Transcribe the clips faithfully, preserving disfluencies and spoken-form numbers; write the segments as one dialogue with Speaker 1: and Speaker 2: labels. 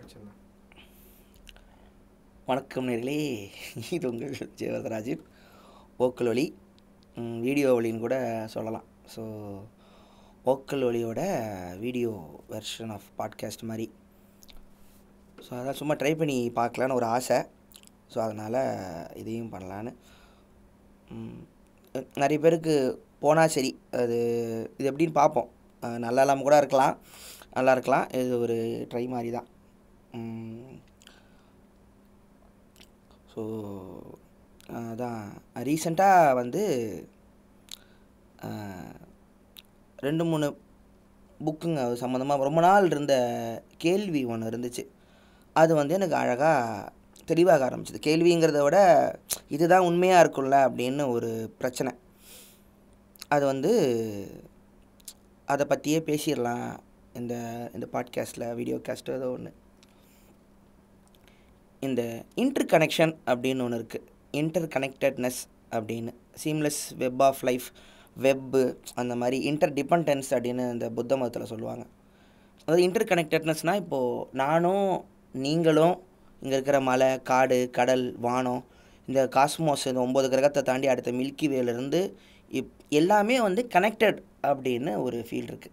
Speaker 1: ஆரம்பிச்சிடலாம்.
Speaker 2: வணக்கம் நேர்களே, இது உங்கள் ஜெயவர்தராஜின் ஓக்கல் ஒலி, வீடியோ ஒலின்னு கூட சொல்லலாம். ஸோ ஓக்கல் ஒலியோட வீடியோ வெர்ஷன் ஆஃப் பாட்காஸ்ட் மாதிரி. ஸோ அதான் சும்மா ட்ரை பண்ணி பார்க்கலான்னு ஒரு ஆசை. ஸோ அதனால் இதையும் பண்ணலான்னு. நிறைய பேருக்கு போனால் சரி, அது இது எப்படின்னு பார்ப்போம். நல்லா இல்லாமல் கூட இருக்கலாம், நல்லா இருக்கலாம். இது ஒரு ட்ரை மாதிரி தான். ஸோ அதான் ரீசெண்டாக வந்து ரெண்டு மூணு புக்குங்க அது சம்மந்தமாக ரொம்ப நாள் இருந்த கேள்வி ஒன்று இருந்துச்சு. அது வந்து எனக்கு அழகாக தெளிவாக ஆரம்பிச்சிது. கேள்விங்கிறத விட இதுதான் உண்மையாக இருக்கும்ல அப்படின்னு ஒரு பிரச்சனை. அது வந்து அதை பற்றியே பேசிடலாம் இந்த இந்த பாட்காஸ்ட்டில், வீடியோ காஸ்ட்டு ஏதோ ஒன்று. இந்த இன்டர் கனெக்ஷன் அப்படின்னு ஒன்று இருக்குது. இன்டர் கனெக்டட்னஸ் அப்படின்னு, seamless web of life, web, அந்த மாதிரி இன்டர் டிபெண்டன்ஸ் அப்படின்னு இந்த புத்த மதத்தில் சொல்லுவாங்க. அதாவது இன்டர் கனெக்டட்னஸ்னால், இப்போது நானும் நீங்களும் இங்கே இருக்கிற மலை, காடு, கடல், வானம், இந்த காஸ்மோஸ், இந்த ஒம்பது கிரகத்தை தாண்டி அடுத்த மில்கி வேலேருந்து இப் எல்லாமே வந்து கனெக்டட் அப்படின்னு ஒரு ஃபீல் இருக்குது.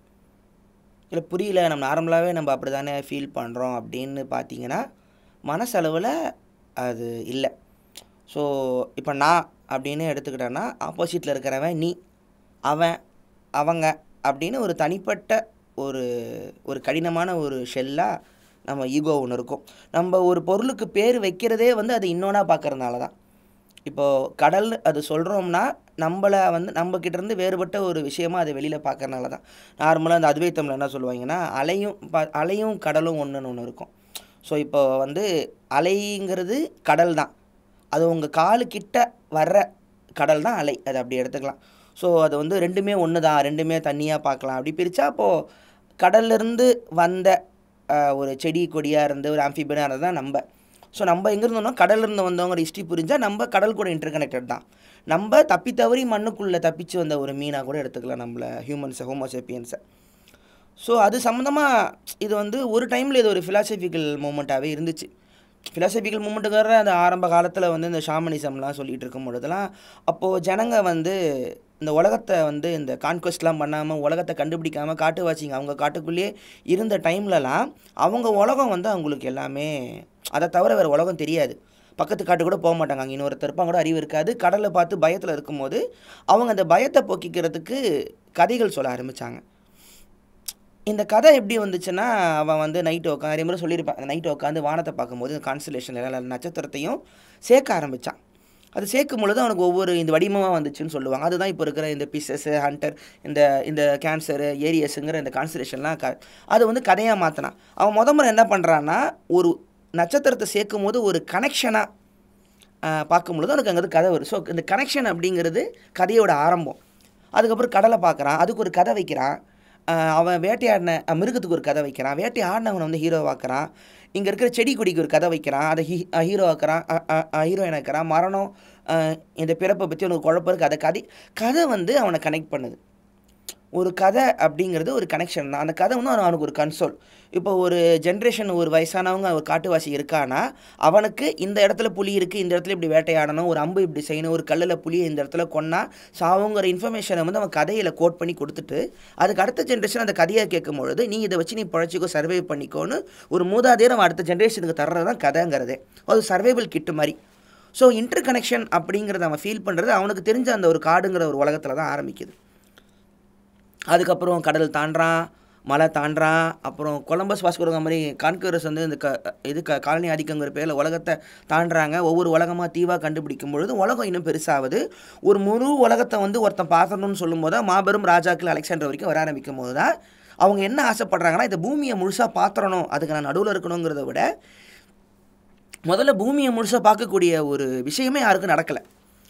Speaker 2: இல்லை புரியல, நம்ம நார்மலாகவே நம்ம அப்படி தானே ஃபீல் பண்ணுறோம் அப்படின்னு பார்த்தீங்கன்னா மனசளவில் அது இல்லை. ஸோ இப்போ நான் அப்படின்னு எடுத்துக்கிட்டேன்னா, ஆப்போசிட்டில் இருக்கிறவன் நீ, அவன், அவங்க அப்படின்னு ஒரு தனிப்பட்ட ஒரு ஒரு கடினமான ஒரு ஷெல்லாக நம்ம ஈகோ ஒன்று இருக்கும். நம்ம ஒரு பொருளுக்கு பேர் வைக்கிறதே வந்து அது இன்னொன்னா பார்க்கறதுனால தான். இப்போது கடல் அது சொல்கிறோம்னா நம்மளை வந்து நம்மக்கிட்டேருந்து வேறுபட்ட ஒரு விஷயமாக அதை வெளியில் பார்க்கறனால தான். நார்மலாக அந்த அத்வைத்தமில் என்ன சொல்லுவாங்கன்னா, அலையும் ப அலையும் கடலும் ஒன்றுன்னு ஒன்று இருக்கும். ஸோ இப்போ வந்து அலைங்கிறது கடல் தான், அது உங்கள் காலுக்கிட்ட வர்ற கடல் தான் அலை, அது அப்படி எடுத்துக்கலாம். ஸோ அது வந்து ரெண்டுமே ஒன்று தான், ரெண்டுமே தண்ணியாக பார்க்கலாம். அப்படி பிரித்தா அப்போது கடல்லேருந்து வந்த ஒரு செடி கொடியாக இருந்து ஒரு ஆம்ஃபிபியனாக இருந்தது தான் நம்ம. ஸோ நம்ம எங்கே இருந்தோம்னா கடல்லேருந்து வந்தவங்க ஹிஸ்ட்ரி புரிஞ்சால் நம்ம கடல் கூட இன்டர் கனெக்டட் தான். நம்ம தப்பி தவறி மண்ணுக்குள்ளே தப்பிச்சு வந்த ஒரு மீனாக கூட எடுத்துக்கலாம் நம்மளை, ஹியூமன்ஸை, ஹோமோசேப்பியன்ஸை. ஸோ அது சம்மந்தமாக இது வந்து ஒரு டைமில் இது ஒரு ஃபிலாசபிக்கல் மூமெண்ட்டாகவே இருந்துச்சு. ஃபிலாசபிக்கல் மூமெண்ட்டுக்கார அந்த ஆரம்ப காலத்தில் வந்து இந்த ஷாமனிசம்லாம் சொல்லிகிட்டு இருக்கும் பொழுதுலாம், அப்போது ஜனங்க வந்து இந்த உலகத்தை வந்து இந்த கான்கொஸ்ட்லாம் பண்ணாமல், உலகத்தை கண்டுபிடிக்காமல், காட்டுவாசிங்க அவங்க காட்டுக்குள்ளேயே இருந்த டைம்லலாம் அவங்க உலகம் வந்து அவங்களுக்கு எல்லாமே, அதை தவிர வேறு உலகம் தெரியாது. பக்கத்து காட்டு கூட போக மாட்டாங்க, அங்கே இன்னொருத்தர் இருப்பாங்க கூட அறிவு இருக்காது. கடலை பார்த்து பயத்தில் இருக்கும்போது அவங்க அந்த பயத்தை போக்கிக்கிறதுக்கு கதைகள் சொல்ல ஆரம்பித்தாங்க. இந்த கதை எப்படி வந்துச்சுன்னா, அவன் வந்து நைட்டு உட்காந்து நிறைய முறை சொல்லியிருப்பான், அந்த நைட்டு உட்காந்து வானத்தை பார்க்கும்போது இந்த கான்ஸ்டலேஷன் எல்லா நட்சத்திரத்தையும் சேர்க்க ஆரம்பித்தான். அது சேர்க்கும் பொழுது அவனுக்கு ஒவ்வொரு இந்த வடிவமாக வந்துச்சுன்னு சொல்லுவாங்க. அதுதான் இப்போ இருக்கிற இந்த பிசஸ்ஸு, ஹண்டர், இந்த இந்த கேன்சரு, ஏரியஸுங்கிற இந்த கான்ஸ்டலேஷன்லாம் க அது வந்து கதையாக மாற்றினான். அவன் முத முறை என்ன பண்ணுறான்னா, ஒரு நட்சத்திரத்தை சேர்க்கும் போது ஒரு கனெக்ஷனாக பார்க்கும்பொழுது அவனுக்கு அங்கே கதை வரும். ஸோ இந்த கனெக்ஷன் அப்படிங்கிறது கதையோட ஆரம்பம். அதுக்கப்புறம் கடலை பார்க்குறான், அதுக்கு ஒரு கதை வைக்கிறான். அவன் வேட்டையாடின மிருகத்துக்கு ஒரு கதை வைக்கிறான், வேட்டை ஆடினவனை வந்து ஹீரோவாக்குறான். இங்கே இருக்கிற செடி கொடிக்கு ஒரு கதை வைக்கிறான், அதை ஹீ ஹீரோவாக்குறான், ஹீரோயின் ஆக்குறான். மரணம், இந்த பிறப்பை பற்றி அவனுக்கு குழப்பம் இருக்குது, அதை கதை கதை வந்து அவனை கனெக்ட் பண்ணுது. ஒரு கதை அப்படிங்கிறது ஒரு கனெக்ஷன் தான். அந்த கதை வந்து அவனுக்கு ஒரு கன்சோல். இப்போ ஒரு ஜென்ரேஷன், ஒரு வயசானவங்க ஒரு காட்டுவாசி இருக்கானா, அவனுக்கு இந்த இடத்துல புலி இருக்குது, இந்த இடத்துல இப்படி வேட்டையாடணும், ஒரு அம்பு இப்படி செய்யணும், ஒரு கல்லில் புலியை இந்த இடத்துல கொன்னா சாவுங்கிற இன்ஃபர்மேஷனை வந்து அவன் கதையில் கோட் பண்ணி கொடுத்துட்டு, அதுக்கு அடுத்த ஜென்ரேஷன் அந்த கதையை கேட்கும் பொழுது நீ இதை வச்சு நீ பழச்சிக்கோ, சர்வை பண்ணிக்கோன்னு ஒரு மூதாதையர் அடுத்த ஜென்ரேஷனுக்கு தர்றது தான் கதைங்கிறதே. அது சர்வைவல் கிட்டு மாதிரி. ஸோ இன்டர் கனெக்ஷன் அப்படிங்கிறத அவன் ஃபீல் பண்ணுறது அவனுக்கு தெரிஞ்ச அந்த ஒரு காடுங்கிற ஒரு உலகத்தில் தான் ஆரம்பிக்குது. அதுக்கப்புறம் கடல் தாண்டான், மலை தாண்டான், அப்புறம் கொலம்பஸ் வாஸ்கோட மாதிரி கான்கரஸ் வந்து இந்த க இது க காலனி ஆதிக்கங்கிற பேரில் உலகத்தை தாண்டுறாங்க. ஒவ்வொரு உலகமாக தீவாக கண்டுபிடிக்கும் பொழுது உலகம் இன்னும் பெருசாகுது. ஒரு முழு உலகத்தை வந்து ஒருத்தன் பார்க்கணுன்னு சொல்லும் போது தான் மாபெரும் ராஜாக்கள் அலெக்சாண்டர் வரைக்கும் வர ஆரம்பிக்கும் போது தான் அவங்க என்ன ஆசைப்படுறாங்கன்னா, இந்த பூமியை முழுசாக பார்த்துறணும், அதுக்கு நான் நடுவில் இருக்கணுங்கிறத விட முதல்ல பூமியை முழுசாக பார்க்கக்கூடிய ஒரு விஷயமே யாருக்கும் நடக்கலை.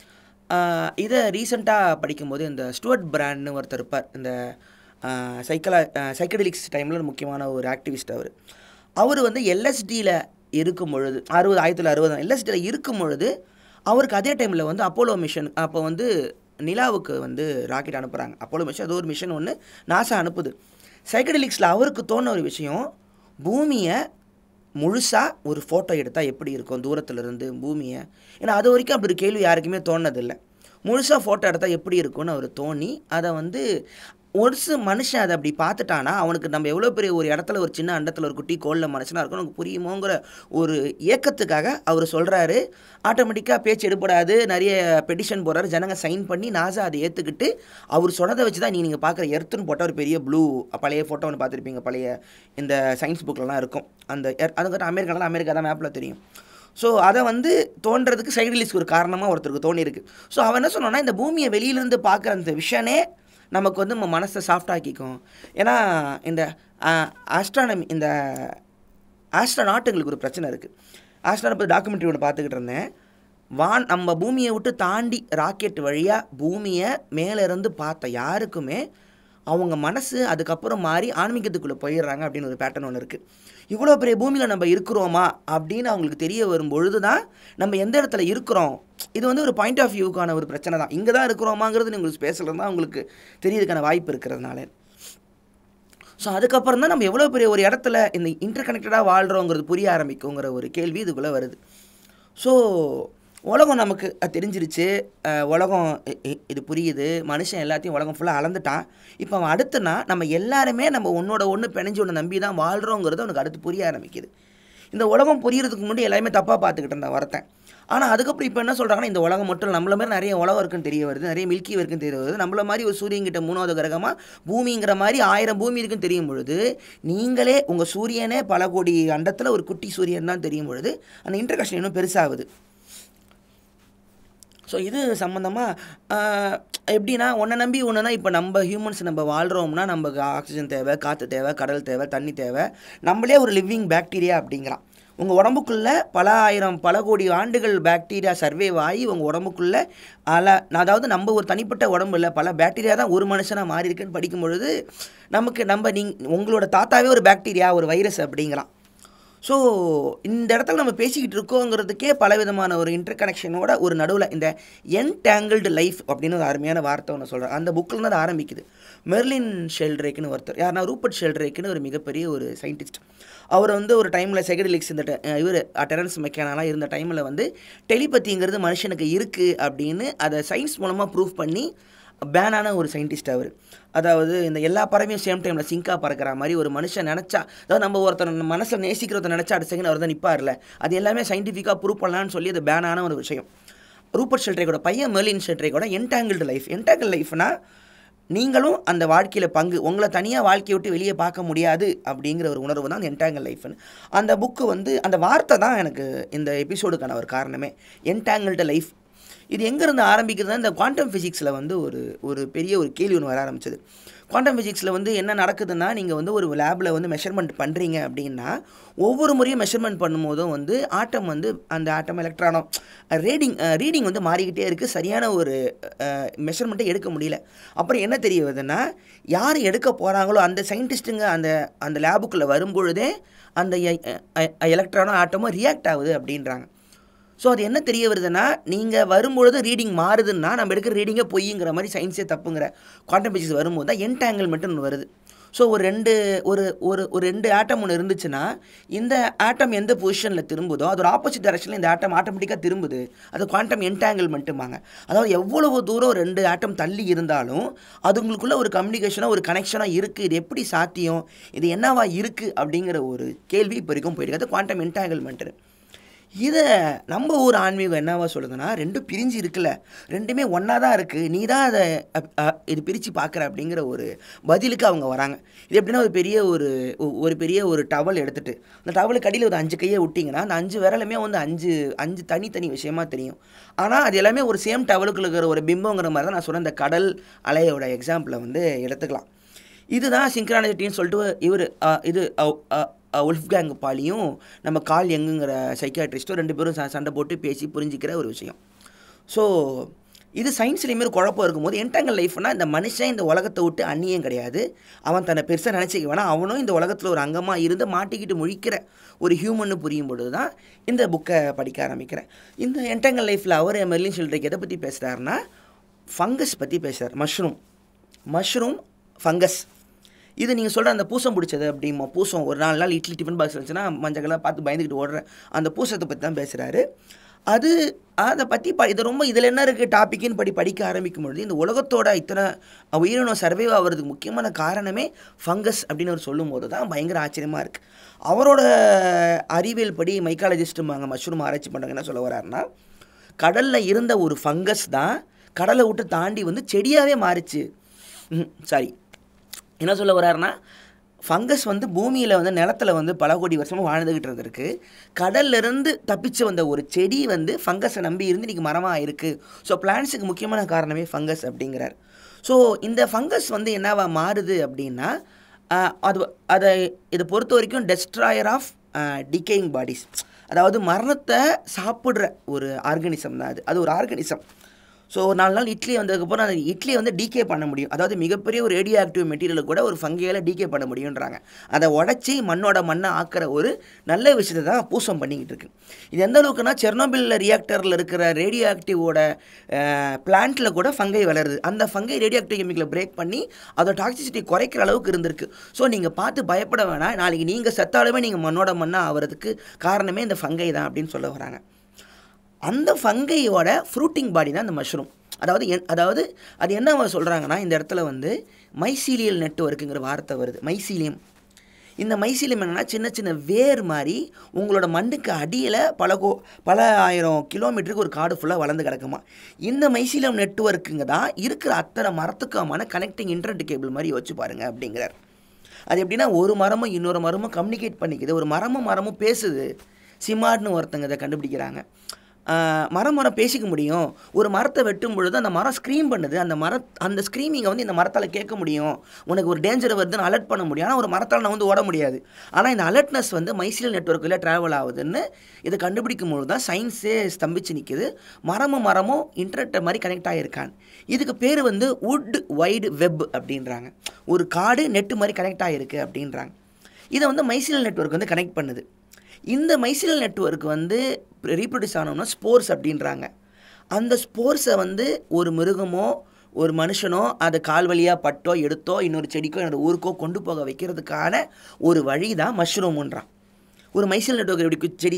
Speaker 2: இதை ரீசெண்டாக படிக்கும்போது இந்த ஸ்டுவர்ட் பிராண்ட்னு ஒருத்தர் இருப்பார், இந்த சைக்கலா சைக்கடெலிக்ஸ் டைமில் முக்கியமான ஒரு ஆக்டிவிஸ்ட். அவர் அவர் வந்து எல்எஸ்டியில் இருக்கும் பொழுது, அறுபது ஆயிரத்தி தொள்ளாயிரத்தி அறுபது எல்எஸ்டியில் இருக்கும் பொழுது அவருக்கு அதே டைமில் வந்து அப்போலோ மிஷன், அப்போ வந்து நிலாவுக்கு வந்து ராக்கெட் அனுப்புகிறாங்க. அப்போலோ மிஷன் அது ஒரு மிஷன் ஒன்று நாசா அனுப்புது. சைக்கடெலிக்ஸில் அவருக்கு தோண ஒரு விஷயம், பூமியை முழுசாக ஒரு ஃபோட்டோ எடுத்தால் எப்படி இருக்கும் தூரத்துலேருந்து பூமியை, ஏன்னா அது வரைக்கும் அப்படி ஒரு கேள்வி யாருக்குமே தோணுனதில்லை. முழுசாக ஃபோட்டோ எடுத்தால் எப்படி இருக்கும்னு அவர் தோணி அதை வந்து ஒரு சில மனுஷன் அதை அப்படி பார்த்துட்டானா அவனுக்கு நம்ம எவ்வளோ பெரிய ஒரு இடத்துல ஒரு சின்ன அண்டத்தில் ஒரு குட்டி கோளில் மனுஷனாக இருக்கும் நமக்கு புரியுமோங்கிற ஒரு ஏக்கத்துக்காக அவர் சொல்கிறாரு. ஆட்டோமேட்டிக்காக பேச்சு எடுப்படாது, நிறைய பெட்டிஷன் போடுறாரு, ஜனங்க சைன் பண்ணி நாசா அதை ஏற்றுக்கிட்டு அவர் சொன்னதை வச்சு தான் நீங்கள் பார்க்குற எர்த்துன்னு போட்டால் ஒரு பெரிய ப்ளூ பழைய ஃபோட்டோ ஒன்று பார்த்துருப்பீங்க, பழைய இந்த சயின்ஸ் புக்கிலலாம் இருக்கும். அந்த எர் அதுக்கு அமெரிக்காவில் அமெரிக்கா தான் மேப்பில் தெரியும். ஸோ அதை வந்து தோன்றதுக்கு சைடிலிஸ்க்கு ஒரு காரணமாக ஒருத்தருக்கு தோணியிருக்கு. ஸோ அவன் என்ன சொன்னான்னா இந்த பூமியை வெளியிலேருந்து பார்க்குற அந்த விஷயனே நமக்கு வந்து நம்ம மனசை சாஃப்டாக்கிக்கும். ஏன்னா இந்த ஆஸ்ட்ரானமி இந்த ஆஸ்ட்ரானாட்டுங்களுக்கு ஒரு பிரச்சனை இருக்குது. ஆஸ்ட்ரானை பற்றி டாக்குமெண்ட்ரி ஒன்று பார்த்துக்கிட்டு இருந்தேன். வான் நம்ம பூமியை விட்டு தாண்டி ராக்கெட் வழியாக பூமியை மேலேருந்து பார்த்த யாருக்குமே அவங்க மனசு அதுக்கப்புறம் மாறி ஆன்மீகத்துக்குள்ளே போயிடுறாங்க அப்படின்னு ஒரு பேட்டர்ன் ஒன்று இருக்குது. இவ்வளோ பெரிய பூமியில் நம்ம இருக்கிறோமா அப்படின்னு அவங்களுக்கு தெரிய வரும் பொழுது தான் நம்ம எந்த இடத்துல இருக்கிறோம், இது வந்து ஒரு பாயிண்ட் ஆஃப் வியூக்கான ஒரு பிரச்சனை தான். இங்கே தான் இருக்கிறோமாங்கிறது உங்களுக்கு ஸ்பேஸில் தான் உங்களுக்கு தெரியறதுக்கான வாய்ப்பு இருக்கிறதுனால. ஸோ அதுக்கப்புறம் தான் நம்ம எவ்வளோ பெரிய ஒரு இடத்துல இந்த இன்டர் கனெக்டடாக வாழ்கிறோங்கிறது புரிய ஆரம்பிக்குங்கிற ஒரு கேள்வி இதுக்குள்ளே வருது. ஸோ உலகம் நமக்கு தெரிஞ்சிருச்சு, உலகம் இது புரியுது, மனுஷன் எல்லாத்தையும் உலகம் ஃபுல்லாக அளந்துட்டான். இப்போ அவன் அடுத்துனா நம்ம எல்லாருமே நம்ம ஒன்றோட ஒன்று பிணைஞ்சு ஒன்று நம்பி தான் வாழ்கிறோங்கிறது அவனுக்கு அடுத்து புரிய ஆரம்பிக்குது. இந்த உலகம் புரியறதுக்கு முன்னாடி எல்லாருமே தப்பாக பார்த்துக்கிட்டு இருந்தேன் வரத்தேன். ஆனால் அதுக்கப்புறம் இப்போ என்ன சொல்கிறாங்கன்னா இந்த உலகம் மட்டும் நம்மள மாதிரி நிறைய உலகம் இருக்குன்னு தெரிய வருது, நிறைய மில்கி இருக்குன்னு தெரிய வருது, நம்மள மாதிரி ஒரு சூரியன்கிட்ட மூணாவது கிரகமாக பூமிங்கிற மாதிரி ஆயிரம் பூமி இருக்குன்னு தெரியும் பொழுது, நீங்களே உங்கள் சூரியனே பல கோடி அண்டத்தில் ஒரு குட்டி சூரியன் தான் தெரியும் பொழுது அந்த இன்டர்கனெக்ஷன் இன்னும் பெருசாகுது. ஸோ இது சம்மந்தமாக எப்படின்னா ஒன்றை நம்பி ஒன்றுனா இப்போ நம்ம ஹியூமன்ஸ் நம்ம வாழ்கிறோம்னா நமக்கு ஆக்சிஜன் தேவை, காற்று தேவை, கடல் தேவை, தண்ணி தேவை. நம்மளே ஒரு லிவிங் பாக்டீரியா அப்படிங்கிறான். உங்கள் உடம்புக்குள்ளே பல ஆயிரம் பல கோடி ஆண்டுகள் பாக்டீரியா சர்வேவ் ஆகி உங்கள் உடம்புக்குள்ளே அல அதாவது நம்ம ஒரு தனிப்பட்ட உடம்பு இல்லை, பல பாக்டீரியா தான் ஒரு மனுஷனாக மாறி இருக்குன்னு படிக்கும் பொழுது நமக்கு நம்ம நீங் உங்களோட தாத்தாவே ஒரு பாக்டீரியா, ஒரு வைரஸ் அப்படிங்கிறான். ஸோ இந்த இடத்துல நம்ம பேசிக்கிட்டு இருக்கோங்கிறதுக்கே பலவிதமான ஒரு இன்டர் கனெக்ஷனோட ஒரு நடுவில் இந்த என்டேங்கிள்டு லைஃப் அப்படின்னு ஒரு அருமையான வார்த்தை ஒன்று சொல்கிறேன். அந்த புக்கில் தான் ஆரம்பிக்குது. மெர்லின் ஷெல்ட்ரேக்குன்னு ஒருத்தர், யாருன்னா ரூபர்ட் ஷெல்ட்ரேக்குன்னு ஒரு மிகப்பெரிய ஒரு சயின்டிஸ்ட். அவர் வந்து ஒரு டைமில் சைக்கடெலிக்ஸ் இந்த இவர் டெரன்ஸ் மெக்கானாலாம் இருந்த டைமில் வந்து டெலிபதிங்கிறது மனுஷனுக்கு இருக்குது அப்படின்னு அதை சயின்ஸ் மூலமாக ப்ரூவ் பண்ணி பேனான ஒரு சயின்டிஸ்ட் அவர். அதாவது இந்த எல்லா பறவையும் சேம் டைமில் சிங்காக பறக்கிற மாதிரி ஒரு மனுஷன் நினச்சா, அதாவது நம்ம ஒருத்தர் மனசில் நேசிக்கிறத நினச்சா அடுத்த செகண்ட் அவர் தான் நிற்பார்ல, அது எல்லாமே சயின்டிஃபிக்காக ப்ரூவ் பண்ணலான்னு சொல்லி அது பேனான ஒரு விஷயம். ரூபர்ட் ஷெல்ட்ரேக்கோட பையன் மெர்லின் ஷெல்ட்ரேக்கோட என்டாங்கிள்டு லைஃப். என்டாங்கிள் லைஃப்னா நீங்களும் அந்த வாழ்க்கையில் பங்கு, உங்களை தனியாக வாழ்க்கையை விட்டு வெளியே பார்க்க முடியாது அப்படிங்கிற ஒரு உணர்வு தான் அந்த என்டாங்கிள் லைஃப்னு. அந்த புக்கு வந்து அந்த வார்த்தை தான் எனக்கு இந்த எபிசோடுக்கான ஒரு காரணமே, என்டாங்கிள்டு லைஃப். இது எங்கேருந்து ஆரம்பிக்கிறதுனா இந்த குவாண்டம் ஃபிசிக்ஸில் வந்து ஒரு ஒரு பெரிய ஒரு கேள்வி ஒன்று வர ஆரம்பிச்சது. குவாண்டம் ஃபிசிக்ஸில் வந்து என்ன நடக்குதுன்னா, நீங்கள் வந்து ஒரு லேபில் வந்து மெஷர்மெண்ட் பண்ணுறீங்க அப்படின்னா ஒவ்வொரு முறையும் மெஷர்மெண்ட் பண்ணும்போதும் வந்து ஆட்டம் வந்து அந்த ஆட்டம் எலக்ட்ரானோ ரீடிங் ரீடிங் வந்து மாறிக்கிட்டே இருக்குது, சரியான ஒரு மெஷர்மெண்ட்டை எடுக்க முடியல. அப்புறம் என்ன தெரிய வருதுன்னா, யார் எடுக்க போகிறாங்களோ அந்த சயின்டிஸ்ட்டுங்க அந்த அந்த லேபுக்குள்ளே வரும்பொழுதே அந்த எலக்ட்ரானோ ஆட்டமோ ரியாக்ட் ஆகுது அப்படின்றாங்க. ஸோ அது என்ன தெரிய வருதுன்னா, நீங்கள் வரும்பொழுது ரீடிங் மாறுதுன்னா நம்ம எடுக்கிற ரீடிங்கே பொய்ங்கிற மாதிரி சயின்ஸே தப்புங்கிற குவாண்டம் ஃபிசிக்ஸ் வரும்போது தான் என்டாங்கிள்மெண்ட்னு ஒன்று வருது. ஸோ ஒரு ரெண்டு ஒரு ஒரு ஒரு ரெண்டு ஆட்டம் ஒன்று இருந்துச்சுன்னா இந்த ஆட்டம் எந்த பொசிஷனில் திரும்புதோ அது ஒரு ஆப்போசிட் டைரக்ஷனில் இந்த ஆட்டம் ஆட்டோமேட்டிக்காக திரும்புது, அது குவாண்டம் என்டாங்கிள்மெண்ட்டுமாங்க. அதாவது எவ்வளவு தூரம் ரெண்டு ஆட்டம் தள்ளி இருந்தாலும் அதுங்களுக்குள்ளே ஒரு கம்யூனிகேஷனாக ஒரு கனெக்ஷனாக இருக்குது. இது எப்படி சாத்தியம், இது என்னவா இருக்குது அப்படிங்கிற ஒரு கேள்வி இப்போ வரைக்கும் போயிருக்கு. அது குவாண்டம் என்டாங்கிள்மெண்ட்டு. இதை நம்ம ஊர் ஆன்மீகம் என்னவா சொல்லுதுன்னா, ரெண்டும் பிரிஞ்சு இருக்குல்ல, ரெண்டுமே ஒன்றா தான் இருக்குது, நீ தான் அதை இது பிரித்து பார்க்குற அப்படிங்கிற ஒரு பதிலுக்கு அவங்க வராங்க. இது எப்படின்னா ஒரு பெரிய ஒரு ஒரு பெரிய ஒரு டவல் எடுத்துகிட்டு அந்த டவலுக்கு அடியில் ஒரு அஞ்சு கையை விட்டிங்கன்னா அந்த அஞ்சு விரலுமே வந்து அஞ்சு அஞ்சு தனித்தனி விஷயமா தெரியும். ஆனால் அது எல்லாமே ஒரு சேம் டவலுக்குள்ள இருக்கிற ஒரு பிம்பங்கிற மாதிரி தான் நான் சொன்ன இந்த கடல் அலையோட எக்ஸாம்பிளை வந்து எடுத்துக்கலாம். இதுதான் சிங்க்ரானிசிட்டின்னு சொல்லிட்டு இவர் இது உல்ஃப்கேங் பாலியும் நம்ம கால் யங்குங்கிற சைக்கியாட்ரிஸ்ட்டும் ரெண்டு பேரும் சண்டை போட்டு பேசி புரிஞ்சிக்கிற ஒரு விஷயம். ஸோ இது சயின்ஸ்லேயுமே ஒரு குழப்பம் இருக்கும்போது என்டாங்கிள் லைஃப்னால் இந்த மனுஷன் இந்த உலகத்தை விட்டு அந்நியம் கிடையாது, அவன் தன்னை பெருசாக நினச்சிக்க வேணாம், அவனும் இந்த உலகத்தில் ஒரு அங்கமாக இருந்து மாட்டிக்கிட்டு முழிக்கிற ஒரு ஹியூமன்னு புரியும் பொழுது தான் இந்த புக்கை படிக்க ஆரம்பிக்கிறேன். இந்த என்டாங்கிள் லைஃப்பில் அவர் மெர்லின் ஷெல்ட்ரேக் எதை பற்றி பேசுகிறாருன்னா ஃபங்கஸ் பற்றி பேசுகிறார். மஷ்ரூம் மஷ்ரூம் ஃபங்கஸ் இது நீங்கள் சொல்கிற அந்த பூசம் பிடிச்சது அப்படிமா, பூசம் ஒரு நாலு நாள் இட்லி டிஃபன் பாக்ஸ் இருந்துச்சுன்னா மஞ்சள் கலர் பார்த்து பயந்துக்கிட்டு ஓடுற அந்த பூசத்தை பற்றி தான் பேசுகிறாரு. அது அதை பற்றி ப இது ரொம்ப இதில் என்ன இருக்குது டாப்பிக்குன்னு படி படிக்க ஆரம்பிக்கும் பொழுது இந்த உலகத்தோட இத்தனை உயிரினம் சர்வைவ் ஆகிறதுக்கு முக்கியமான காரணமே ஃபங்கஸ் அப்படின்னு அவர் சொல்லும் போது தான் பயங்கர ஆச்சரியமாக இருக்குது. அவரோட அறிவியல் படி மைக்காலஜிஸ்ட்டுமாங்க மஷ்ரூம் ஆராய்ச்சி பண்ணுறாங்க என்ன சொல்ல வர்றாருன்னா, கடலில் இருந்த ஒரு ஃபங்கஸ் தான் கடலை விட்டு தாண்டி வந்து செடியாகவே மாறிச்சு. சாரி என்ன சொல்ல வர்றாருன்னா, ஃபங்கஸ் வந்து பூமியில் வந்து நிலத்தில் வந்து பல கோடி வருஷமாக வாழ்ந்துக்கிட்டு இருந்திருக்கு. கடல்லிருந்து தப்பிச்சு வந்த ஒரு செடி வந்து ஃபங்கஸை நம்பி இருந்து இன்றைக்கி மரமாக இருக்குது. ஸோ பிளான்ட்ஸுக்கு முக்கியமான காரணமே ஃபங்கஸ் அப்படிங்கிறார். ஸோ இந்த ஃபங்கஸ் வந்து என்னவா மாறுது அப்படின்னா, அது அதை இதை பொறுத்த வரைக்கும் டெஸ்ட்ராயர் ஆஃப் டிகேயிங் பாடிஸ், அதாவது மரணத்தை சாப்பிட்ற ஒரு ஆர்கானிசம் தான் அது. அது ஒரு ஆர்கானிசம். ஸோ ஒரு நாலு நாள் இட்லி வந்ததுக்கப்புறம் அந்த இட்லியை வந்து டீகே பண்ண முடியும். அதாவது மிகப்பெரிய ஒரு ரேடியோ ஆக்டிவ் மெட்டீரியலை கூட ஒரு ஃபங்கையால் டீகே பண்ண முடியுன்றாங்க. அதை உடச்சி மண்ணோட மண்ணை ஆக்கிற ஒரு நல்ல விஷயத்தை தான் பூசம் பண்ணிக்கிட்டு இருக்கு. இது எந்த அளவுக்குன்னா, செர்னோபில் ரியாக்டரில் இருக்கிற ரேடியோ ஆக்டிவோட பிளான்ட்டில் கூட ஃபங்கை வளருது. அந்த ஃபங்கை ரேடியோ ஆக்டிவ் கெமிக்கலை பிரேக் பண்ணி அதோட டாக்ஸிசிட்டி குறைக்கிற அளவுக்கு இருந்திருக்கு. ஸோ நீங்கள் பார்த்து பயப்பட வேணாம், நாளைக்கு நீங்கள் செத்தாலுமே நீங்கள் மண்ணோட மண்ணாக ஆகிறதுக்கு காரணமே இந்த ஃபங்கை தான் அப்படின்னு சொல்ல வராங்க. அந்த ஃபங்கையோட ஃப்ரூட்டிங் பாடி தான் இந்த மஷ்ரூம். அதாவது என் அதாவது அது என்ன சொல்கிறாங்கன்னா, இந்த இடத்துல வந்து மைசீலியல் நெட்வொர்க்குங்கிற வார்த்தை வருது. மைசீலியம். இந்த மைசீலியம் என்னென்னா, சின்ன சின்ன வேர் மாதிரி உங்களோட மண்ணுக்கு அடியில் பல கோ பல ஆயிரம் கிலோமீட்டருக்கு ஒரு காடு ஃபுல்லாக வளர்ந்து கிடக்குமா. இந்த மைசீலியம் நெட்வொர்க்குங்க தான் இருக்கிற அத்தனை மரத்துக்கான கனெக்டிங் இன்டர்நெட் கேபிள் மாதிரி வச்சு பாருங்கள் அப்படிங்கிறார். அது எப்படின்னா, ஒரு மரமும் இன்னொரு மரமும் கம்யூனிகேட் பண்ணிக்குது. ஒரு மரமும் மரமும் பேசுது. சிமார்ட்னு ஒருத்தங்க இதை கண்டுபிடிக்கிறாங்க. மரம் மரம் பேசிக்க முடியும். ஒரு மரத்தை வெட்டும் பொழுது அந்த மரம் ஸ்க்ரீம் பண்ணுது. அந்த மர அந்த ஸ்க்ரீமிங்கை வந்து இந்த மரத்தால் கேட்க முடியும். உனக்கு ஒரு டேஞ்சர் வருதுன்னு அலர்ட் பண்ண முடியும். ஆனால் ஒரு மரத்தால் நான் வந்து ஓட முடியாது. ஆனால் இந்த அலர்ட்னஸ் வந்து மைசீலியல் நெட்வொர்க்கில் ட்ராவல் ஆகுதுன்னு இதை கண்டுபிடிக்கும் பொழுது தான் சயின்ஸே ஸ்தம்பிச்சு நிற்குது. மரமும் மரமும் இன்டர்நெட் மாதிரி கனெக்ட் ஆகியிருக்கான். இதுக்கு பேர் வந்து வுட் வைடு வெப் அப்படின்றாங்க. ஒரு காடு நெட்டு மாதிரி கனெக்ட் ஆகிருக்கு அப்படின்றாங்க. இதை வந்து மைசீலியல் நெட்வொர்க் வந்து கனெக்ட் பண்ணுது. இந்த மைசீலியல் நெட்வொர்க் வந்து ரீப்ரொடியூஸ் ஆனோம்னா ஸ்போர்ஸ் அப்படின்றாங்க. அந்த ஸ்போர்ஸை வந்து ஒரு மிருகமோ ஒரு மனுஷனோ அதை கால் வழியாக பட்டோ எடுத்தோ இன்னொரு செடிக்கோ என்னோடய ஊருக்கோ கொண்டு போக வைக்கிறதுக்கான ஒரு வழி தான் மஷ்ரூமுன்றான். ஒரு மைசீலியல் நெட்வொர்க் எப்படி செடி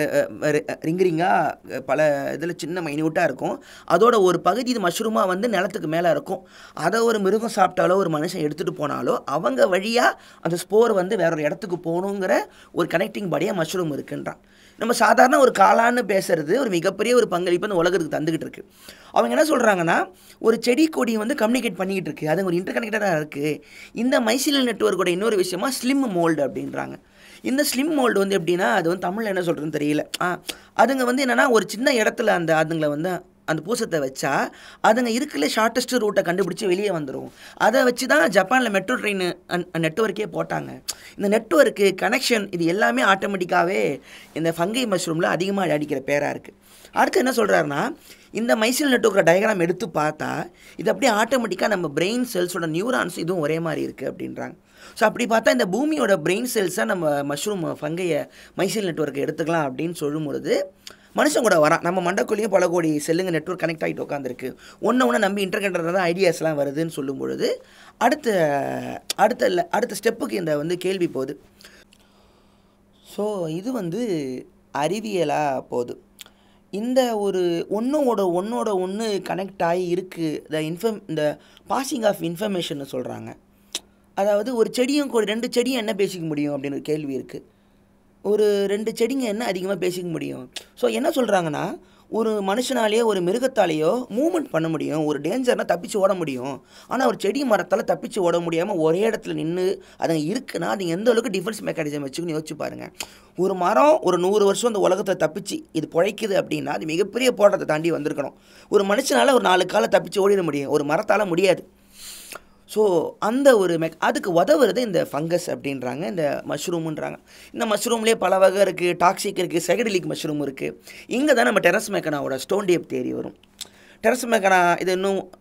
Speaker 2: ரிங் ரிங்காக பல இதில் சின்ன மைன்யூட்டாக இருக்கும். அதோட ஒரு பகுதி இது மஷ்ரூமாக வந்து நிலத்துக்கு மேலே இருக்கும். அதை ஒரு மிருகம் சாப்பிட்டாலோ ஒரு மனுஷன் எடுத்துகிட்டு போனாலோ அவங்க வழியாக அந்த ஸ்போர் வந்து வேற ஒரு இடத்துக்கு போகணுங்கிற ஒரு கனெக்டிங் பாடியாக மஷ்ரூம் இருக்குன்றான். நம்ம சாதாரண ஒரு காளான்னு பேசுறது ஒரு மிகப்பெரிய ஒரு பங்களிப்பு அந்த உலகத்துக்கு தந்துக்கிட்டு இருக்கு. அவங்க என்ன சொல்கிறாங்கன்னா, ஒரு செடி கொடி வந்து கம்யூனிகேட் பண்ணிக்கிட்டு இருக்குது. அது ஒரு இன்டர் கனெக்டடாக இருக்குது. இந்த மைசீலியல் நெட்வொர்க்கோட இன்னொரு விஷயமா ஸ்லிம் மோல்டு அப்படின்றாங்க. இந்த ஸ்லிம் மோல்டு வந்து எப்படின்னா, அது வந்து தமிழில் என்ன சொல்கிறதுன்னு தெரியல. ஆ அதுங்க வந்து என்னென்னா, ஒரு சின்ன இடத்துல அந்த அதுங்களை வந்து அந்த பூசத்தை வச்சா அதுங்க இருக்குல்ல ஷார்ட்டஸ்ட் ரூட்டை கண்டுபிடிச்சி வெளியே வந்துடும். அதை வச்சு தான் ஜப்பானில் மெட்ரோ ட்ரெயின் நெட்வொர்க்கே போட்டாங்க. இந்த நெட்வொர்க்கு கனெக்ஷன் இது எல்லாமே ஆட்டோமேட்டிக்காகவே இந்த ஃபங்கை மஷ்ரூமில் அதிகமாக அடிக்கிற பேராக இருக்குது. அடுத்து என்ன சொல்கிறாருன்னா, இந்த மைசீலியல் நெட்வொர்க்கோட டயக்ராம் எடுத்து பார்த்தா இது அப்படியே ஆட்டோமேட்டிக்காக நம்ம பிரெயின் செல்ஸோட நியூரான்ஸ் இதுவும் ஒரே மாதிரி இருக்குது அப்படின்றாங்க. ஸோ அப்படி பார்த்தா இந்த பூமியோட பிரெயின் செல்ஸை நம்ம மஷ்ரூம் ஃபங்கையை மைசீலியல் நெட்வொர்க்கை எடுத்துக்கலாம் அப்படின்னு சொல்லும்பொழுது மனுஷன் கூட வரான். நம்ம மண்டக்குள்ளேயும் பல கோடி செல்லுங்க நெட்வொர்க் கனெக்ட் ஆகிட்டு உட்காந்துருக்கு. ஒன்று ஒன்று நம்பி இன்டர்கனெக்டர் தான் ஐடியாஸ்லாம் வருதுன்னு சொல்லும் பொழுது அடுத்த அடுத்த இல்லை அடுத்த ஸ்டெப்புக்கு இந்த வந்து கேள்வி போகுது. ஸோ இது வந்து அறிவியலாக போகுது. இந்த ஒரு ஒன்றோட ஒன்றோட ஒன்று கனெக்ட் ஆகி இருக்குது. த இன்ஃபர்ம் இந்த பாசிங் ஆஃப் இன்ஃபர்மேஷன் சொல்கிறாங்க. அதாவது ஒரு செடியும் கூட ரெண்டு செடியும் என்ன பேசிக்க முடியும் அப்படின்னு ஒரு கேள்வி இருக்குது. ஒரு ரெண்டு செடிங்க என்ன அதிகமாக பேசிக்க முடியும். ஸோ என்ன சொல்கிறாங்கன்னா, ஒரு மனுஷனாலேயோ ஒரு மிருகத்தாலேயோ மூவ்மெண்ட் பண்ண முடியும். ஒரு டேஞ்சர்னால் தப்பிச்சு ஓட முடியும். ஆனால் ஒரு செடி மரத்தால் தப்பிச்சு ஓட முடியாமல் ஒரே இடத்துல நின்று அதுங்க இருக்குன்னா அது எந்த அளவுக்கு டிஃபென்ஸ் மெக்கானிசம் வச்சுக்கணும்னு யோசிச்சு பாருங்கள். ஒரு மரம் ஒரு நூறு வருஷம் அந்த உலகத்தை தப்பிச்சு இது பிழைக்குது அப்படின்னா அது மிகப்பெரிய போராட்டத்தை தாண்டி வந்திருக்கணும். ஒரு மனுஷனால் ஒரு நாலு காலை தப்பிச்சு ஓடிட முடியும், ஒரு மரத்தால் முடியாது. ஸோ அந்த ஒரு மெக் அதுக்கு உதவுறது இந்த ஃபங்கஸ் அப்படின்றாங்க, இந்த மஷ்ரூமுன்றாங்க. இந்த மஷ்ரூம்லேயே பல வகை இருக்குது. டாக்ஸிக் இருக்குது, சைகடெலிக் மஷ்ரூம் இருக்குது. இங்கே தான் நம்ம டெரஸ் மெக்கனாவோட ஸ்டோன் டேப் தேரி வரும். டெரஸ் மெக்கனா இது இன்னும்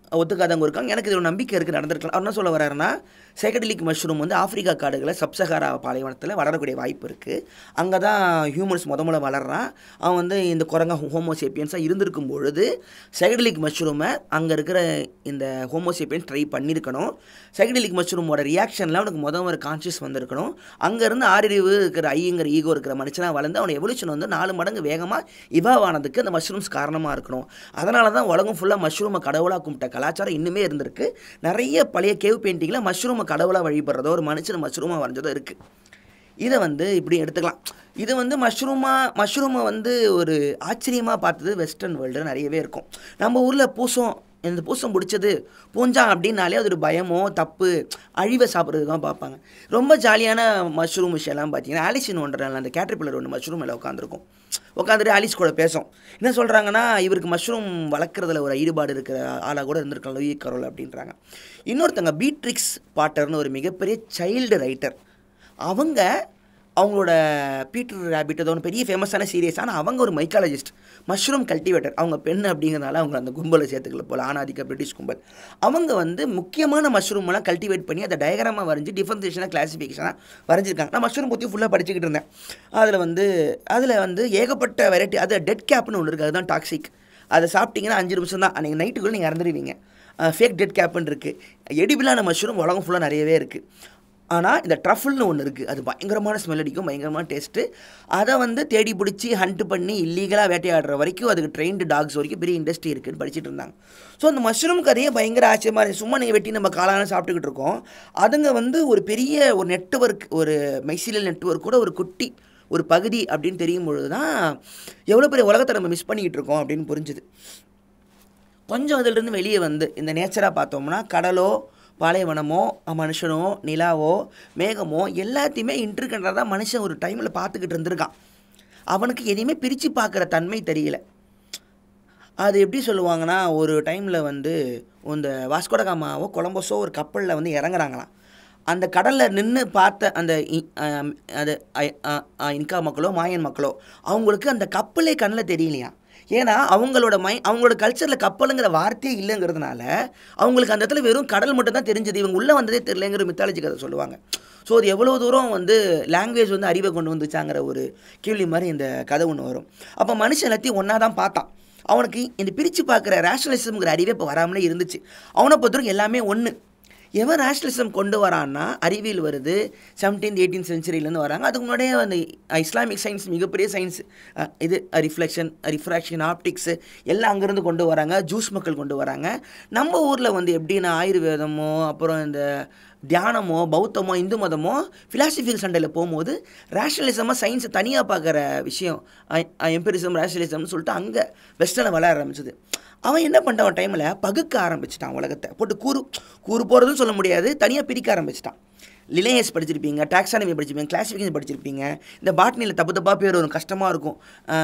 Speaker 2: ஒத்துக்காதவங்க இருக்காங்க. எனக்கு இது ஒரு நம்பிக்கை இருக்குது, நடந்திருக்கலாம். அவர் என்ன சொல்ல வர்றாருன்னா, சைக்கடெலிக் மஷ்ரூம் வந்து ஆஃப்ரிக்கா காடுகளை சப்சஹாரா பாலைவனத்தில் வளரக்கூடிய வாய்ப்பு இருக்குது. அங்கே தான் ஹியூமன்ஸ் முத முத வளர்றான். அவன் வந்து இந்த குரங்கா ஹோமோசேப்பியன்ஸாக இருந்திருக்கும் பொழுது சைக்கடெலிக் மஷ்ரூமை அங்கே இருக்கிற இந்த ஹோமோசேப்பியன்ஸ் ட்ரை பண்ணியிருக்கணும். சைக்கடெலிக் மஷ்ரூமோட ரியாக்ஷனில் அவனுக்கு முத ஒரு கான்ஷியஸ் வந்திருக்கணும். அங்கேருந்து ஆறறிவு இருக்கிற ஐங்கிற ஈகோ இருக்கிற மனுஷனாக வளர்ந்து அவன் எவல்யூஷன் வந்து நாலு மடங்கு வேகமாக இவாவ் ஆனதுக்கு அந்த மஷ்ரூம்ஸ் காரணமாக இருக்கணும். அதனால தான் உலகம் ஃபுல்லாக மஷ்ரூமை கடவுளாக கும்பிட்ட கலாச்சாரம் இன்னுமே இருந்திருக்கு. நிறைய பழைய கேவ் பெயிண்டிங்கில் மஷ்ரூமை கடவுளாக வழிபடுறதோ ஒரு மனுஷன் மஷ்ரூமாக வரைஞ்சதோ இருக்குது. இதை வந்து இப்படி எடுத்துக்கலாம். இது வந்து மஷ்ரூமாக மஷ்ரூமை வந்து ஒரு ஆச்சரியமாக பார்த்தது வெஸ்டர்ன் வேர்ல்டு நிறையவே இருக்கும். நம்ம ஊரில் பூசம், இந்த பூசம் பிடிச்சது பூஞ்சான் அப்படின்னாலே அது ஒரு பயமோ தப்பு அழிவை சாப்பிட்றது தான் பார்ப்பாங்க. ரொம்ப ஜாலியான மஷ்ரூம் விஷயம்லாம் பார்த்தீங்கன்னா ஆலிஸ் இன் ஒண்டர்லாண்டில் அந்த கேட்டர்பில்லர் ஒன்று மஷ்ரூம் மேலே உட்காந்துருக்கும். உட்காந்துட்டு ஆலிஸ் கூட பேசும். என்ன சொல்கிறாங்கன்னா, இவருக்கு மஷ்ரூம் வளர்க்குறதுல ஒரு ஈடுபாடு இருக்கிற ஆளாக கூட இருந்திருக்கலாம் லூயி கரோல் அப்படின்றாங்க. இன்னொருத்தங்க பீட்ரிக்ஸ் பாட்டர்னு ஒரு மிகப்பெரிய சைல்டு ரைட்டர். அவங்க அவங்களோட பீட்டர் ரேபிட் ஏதோ ஒன்று பெரிய ஃபேமஸான சீரியஸ். ஆனால் அவங்க ஒரு மைக்காலஜிஸ்ட், மஷ்ரூம் கல்டிவேட்டர். அவங்க பெண் அப்படிங்கிறதுனால அவங்க அந்த கும்பலை சேர்த்துக்கல போல், ஆணாதிக்க பிரிட்டிஷ் கும்பல். அவங்க வந்து முக்கியமான மஷ்ரூம்லாம் கல்டிவேட் பண்ணி அதை டயக்ராமாக வரைஞ்சி டிஃபரன்சியேஷனாக கிளாசிஃபிகேஷனாக வரைஞ்சிருக்காங்க. நான் மஷ்ரூம் பற்றி ஃபுல்லாக படிச்சுக்கிட்டு இருந்தேன். அதில் வந்து அதில் வந்து ஏகப்பட்ட வெரைட்டி. அது டெட் கேப்னு ஒன்று இருக்குது, அதுதான் டாக்ஸிக். அதை சாப்பிட்டீங்கன்னா அஞ்சு நிமிஷம் தான், அன்றைக்கி நைட்டுக்குள்ளே நீங்கள் இறந்துடுவீங்க. ஃபேக் டெட் கேப்னு இருக்குது. எடிபிளான மஷ்ரூம் உலகம் ஃபுல்லாக நிறையவே இருக்குது. ஆனால் இந்த ட்ரஃபிள்னு ஒன்று இருக்குது, அது பயங்கரமான ஸ்மெல் அடிக்கும், பயங்கரமான டேஸ்ட்டு. அதை வந்து தேடி பிடிச்சி ஹண்ட் பண்ணி இல்லீகலாக வேட்டையாடுற வரைக்கும் அதுக்கு ட்ரெயின்டு டாக்ஸ் வரைக்கும் பெரிய இண்டஸ்ட்ரி இருக்குதுன்னு படிச்சுட்டு இருந்தாங்க. ஸோ அந்த மஷ்ரூம் கதையே பயங்கர ஆச்சரியமாக இருந்துச்சு. சும்மா நீங்கள் வெட்டி நம்ம காலான சாப்பிட்டுக்கிட்டு இருக்கோம். அதுங்க வந்து ஒரு பெரிய ஒரு நெட்வொர்க், ஒரு மைசீலியல் நெட்வொர்க் கூட ஒரு குட்டி ஒரு பகுதி அப்படின்னு தெரியும் பொழுது தான் எவ்வளோ பெரிய உலகத்தை நம்ம மிஸ் பண்ணிக்கிட்டு இருக்கோம் அப்படின்னு புரிஞ்சுது. கொஞ்சம் அதிலிருந்து வெளியே வந்து இந்த நேச்சராக பார்த்தோம்னா கடலோ பாலைவனமோ மனுஷனோ நிலாவோ மேகமோ எல்லாத்தையுமே இன்டர்கனெக்டடாக தான் மனுஷன் ஒரு டைமில் பார்த்துக்கிட்டு இருந்திருக்கான். அவனுக்கு எதையுமே பிரித்து பார்க்குற தன்மை தெரியல. அது எப்படி சொல்லுவாங்கன்னா, ஒரு டைமில் வந்து இந்த வாஸ்கோடகாமாவோ கொலம்பஸோ ஒரு கப்பலில் வந்து இறங்குறாங்களாம். அந்த கடலில் நின்று பார்த்த அந்த அது இன்கா மக்களோ மாயன் மக்களோ அவங்களுக்கு அந்த கப்பலே கண்ணில் தெரியலையா. ஏன்னா அவங்களோட மை அவங்களோட கல்ச்சரில் கப்பலுங்கிற வார்த்தையே இல்லைங்கிறதுனால அவங்களுக்கு அந்த இடத்துல வெறும் கடல் மட்டும் தான் தெரிஞ்சது. இவங்க உள்ளே வந்ததே தெரியலங்கிற மித்தாலஜி கதை சொல்லுவாங்க. ஸோ அது எவ்வளோ தூரம் வந்து லாங்குவேஜ் வந்து அறிவை கொண்டு வந்துச்சாங்கிற ஒரு கேள்வி மாதிரி இந்த கதை ஒன்று வரும். அப்போ மனுஷன் எல்லாத்தையும் ஒன்றா தான் பார்த்தான். அவனுக்கு இந்த பிரித்து பார்க்குற ரேஷனலிசம்ங்கிற அறிவே இப்போ வராமலே இருந்துச்சு. அவனை பொறுத்தவரைக்கும் எல்லாமே ஒன்று. எவன் ரேஷனலிசம் கொண்டு வரான்னா அறிவியல் வருது, செவன்டீன்த் எயிட்டீன் சென்ச்சுரியிலேருந்து வராங்க. அதுக்கு முன்னாடியே அந்த இஸ்லாமிக் சயின்ஸ் மிகப்பெரிய சயின்ஸ், இது ரிஃப்ளெக்ஷன் ரிஃப்ராக்ஷன் ஆப்டிக்ஸு எல்லாம் அங்கேருந்து கொண்டு வராங்க. ஜூஸ் மக்கள் கொண்டு வராங்க. நம்ம ஊரில் வந்து எப்படின்னா ஆயுர்வேதமோ அப்புறம் இந்த தியானமோ பௌத்தமோ இந்து மதமோ ஃபிலாசபிக்கல் சண்டையில் போகும்போது ரேஷனலிசமாக சயின்ஸை தனியாக பார்க்குற விஷயம் எம்பிரிசம் ரேஷனலிசம்னு சொல்லிட்டு அங்கே வெஸ்டர்னில் வளர ஆரம்பிச்சிது. அவன் என்ன பண்ணிட்டான், ஒரு டைமில் பகுக்க ஆரம்பிச்சிட்டான். உலகத்தை போட்டு கூறு கூறு போகிறதுன்னு சொல்ல முடியாது, தனியாக பிரிக்க ஆரம்பிச்சிட்டான். லினேயஸ் படிச்சிருப்பீங்க, டாக்ஸானமி படிச்சிருப்பீங்க, கிளாசிஃபிகேஷன் படிச்சிருப்பீங்க. இந்த பாட்னியில் தப்பு தப்பாக பேர் வரும், கஷ்டமாக இருக்கும்.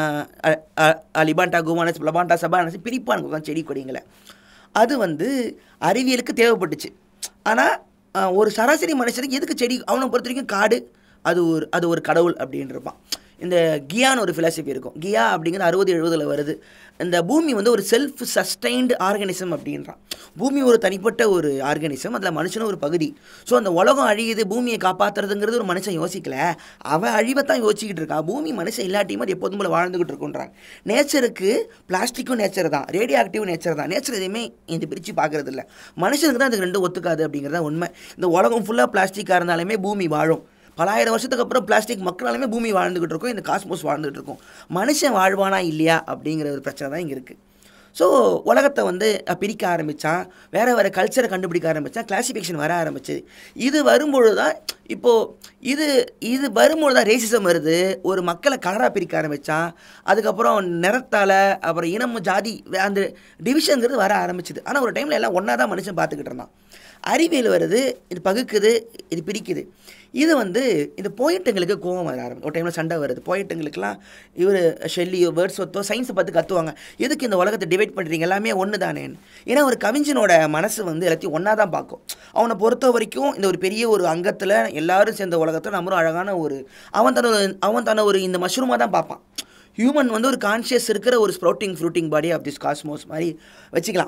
Speaker 2: லிபாண்டா குவானஸ் லபாண்டா சபானஸ் பிரிப்பானுங்க செடி கொடிங்களை. அது வந்து அறிவியலுக்கு தேவைப்பட்டுச்சு. ஆனால் ஒரு சராசரி மனுஷனுக்கு எதுக்கு செடி, அவனை பொறுத்த வரைக்கும் காடு அது ஒரு அது ஒரு கடவுள் அப்படின்னு இருப்பான். இந்த கியான்னு ஒரு ஃபிலாசபி இருக்கும். கியா அப்படிங்கிறது அறுபது எழுபதில் வருது. இந்த பூமி வந்து ஒரு செல்ஃப் சஸ்டைன்டு ஆர்கனிசம் அப்படின்றான். பூமி ஒரு தனிப்பட்ட ஒரு ஆர்கனிசம், அதில் மனுஷனும் ஒரு பகுதி. ஸோ அந்த உலகம் அழியுது, பூமியை காப்பாற்றுறதுங்கிறது ஒரு மனுஷன் யோசிக்கல, அவன் அழிவை தான் யோசிச்சுக்கிட்டு இருக்கான். பூமி மனுஷன் இல்லாட்டியும் அது எப்போதும் போல வாழ்ந்துக்கிட்டு இருக்குன்றாங்க. நேச்சருக்கு பிளாஸ்டிக்கும் நேச்சர் தான், ரேடியோ ஆக்டிவ் நேச்சர் தான். நேச்சர் எதையுமே இந்த பிரித்து பார்க்குறது இல்லை. மனுஷனுக்கு தான் அதுக்கு ரெண்டும் ஒத்துக்காது அப்படிங்கிறத உண்மை. இந்த உலகம் ஃபுல்லாக பிளாஸ்டிக்காக இருந்தாலுமே பூமி வாழும். பலாயிரம் வருஷத்துக்கு அப்புறம் பிளாஸ்டிக் மக்களாலுமே பூமி வாழ்ந்துக்கிட்டு இருக்கோம், இந்த காஸ்மோஸ் வாழ்ந்துகிட்டு இருக்கோம். மனுஷன் வாழ்வானா இல்லையா அப்படிங்கிற ஒரு பிரச்சனை தான் இங்கே இருக்குது. ஸோ உலகத்தை வந்து பிரிக்க ஆரம்பித்தான், வேறு வேறு கல்ச்சரை கண்டுபிடிக்க ஆரம்பித்தான், கிளாசிஃபிகேஷன் வர ஆரம்பிச்சு. இது வரும்பொழுது தான் இப்போது இது இது வரும்பொழுது தான் ரேசிசம் வருது. ஒரு மக்களை கலராக பிரிக்க ஆரம்பித்தான். அதுக்கப்புறம் நிறத்தால் அப்புறம் இனம் ஜாதி அந்த டிவிஷனுங்கிறது வர ஆரம்பிச்சுது. ஆனால் ஒரு டைமில் எல்லாம் ஒன்றா தான் மனுஷன் பார்த்துக்கிட்டு இருந்தான். அறிவியல் வருது, இது பகுக்குது, இது பிரிக்குது. இது வந்து இந்த போயிட்டுங்களுக்கு கோவம் வர ஆரம்பிச்சு. ஒரு டைமில் சண்டை வருது. போயிட்டுங்களுக்குலாம் இவர் ஷெல்லியோ வேர்ட்ஸ்வர்த்தோ சயின்ஸை பார்த்து கற்றுவாங்க, எதுக்கு இந்த உலகத்தை டிவைட் பண்ணுறீங்க, எல்லாமே ஒன்று தானேன்னு. ஏன்னா ஒரு கவிஞனோட மனசு வந்து எல்லாத்தையும் ஒன்றா தான் பார்க்கும். அவனை பொறுத்த வரைக்கும் இந்த ஒரு பெரிய ஒரு அங்கத்தில் எல்லாரும் சேர்ந்த உலகத்தில் நம்மளும் அழகான ஒரு அவன் தன அவன் தன ஒரு இந்த மஷ்ரூமாக தான் பார்ப்பான். ஹியூமன் வந்து ஒரு கான்ஷியஸ் இருக்கிற ஒரு sprouting fruiting body of this cosmos மாதிரி வச்சுக்கலாம்.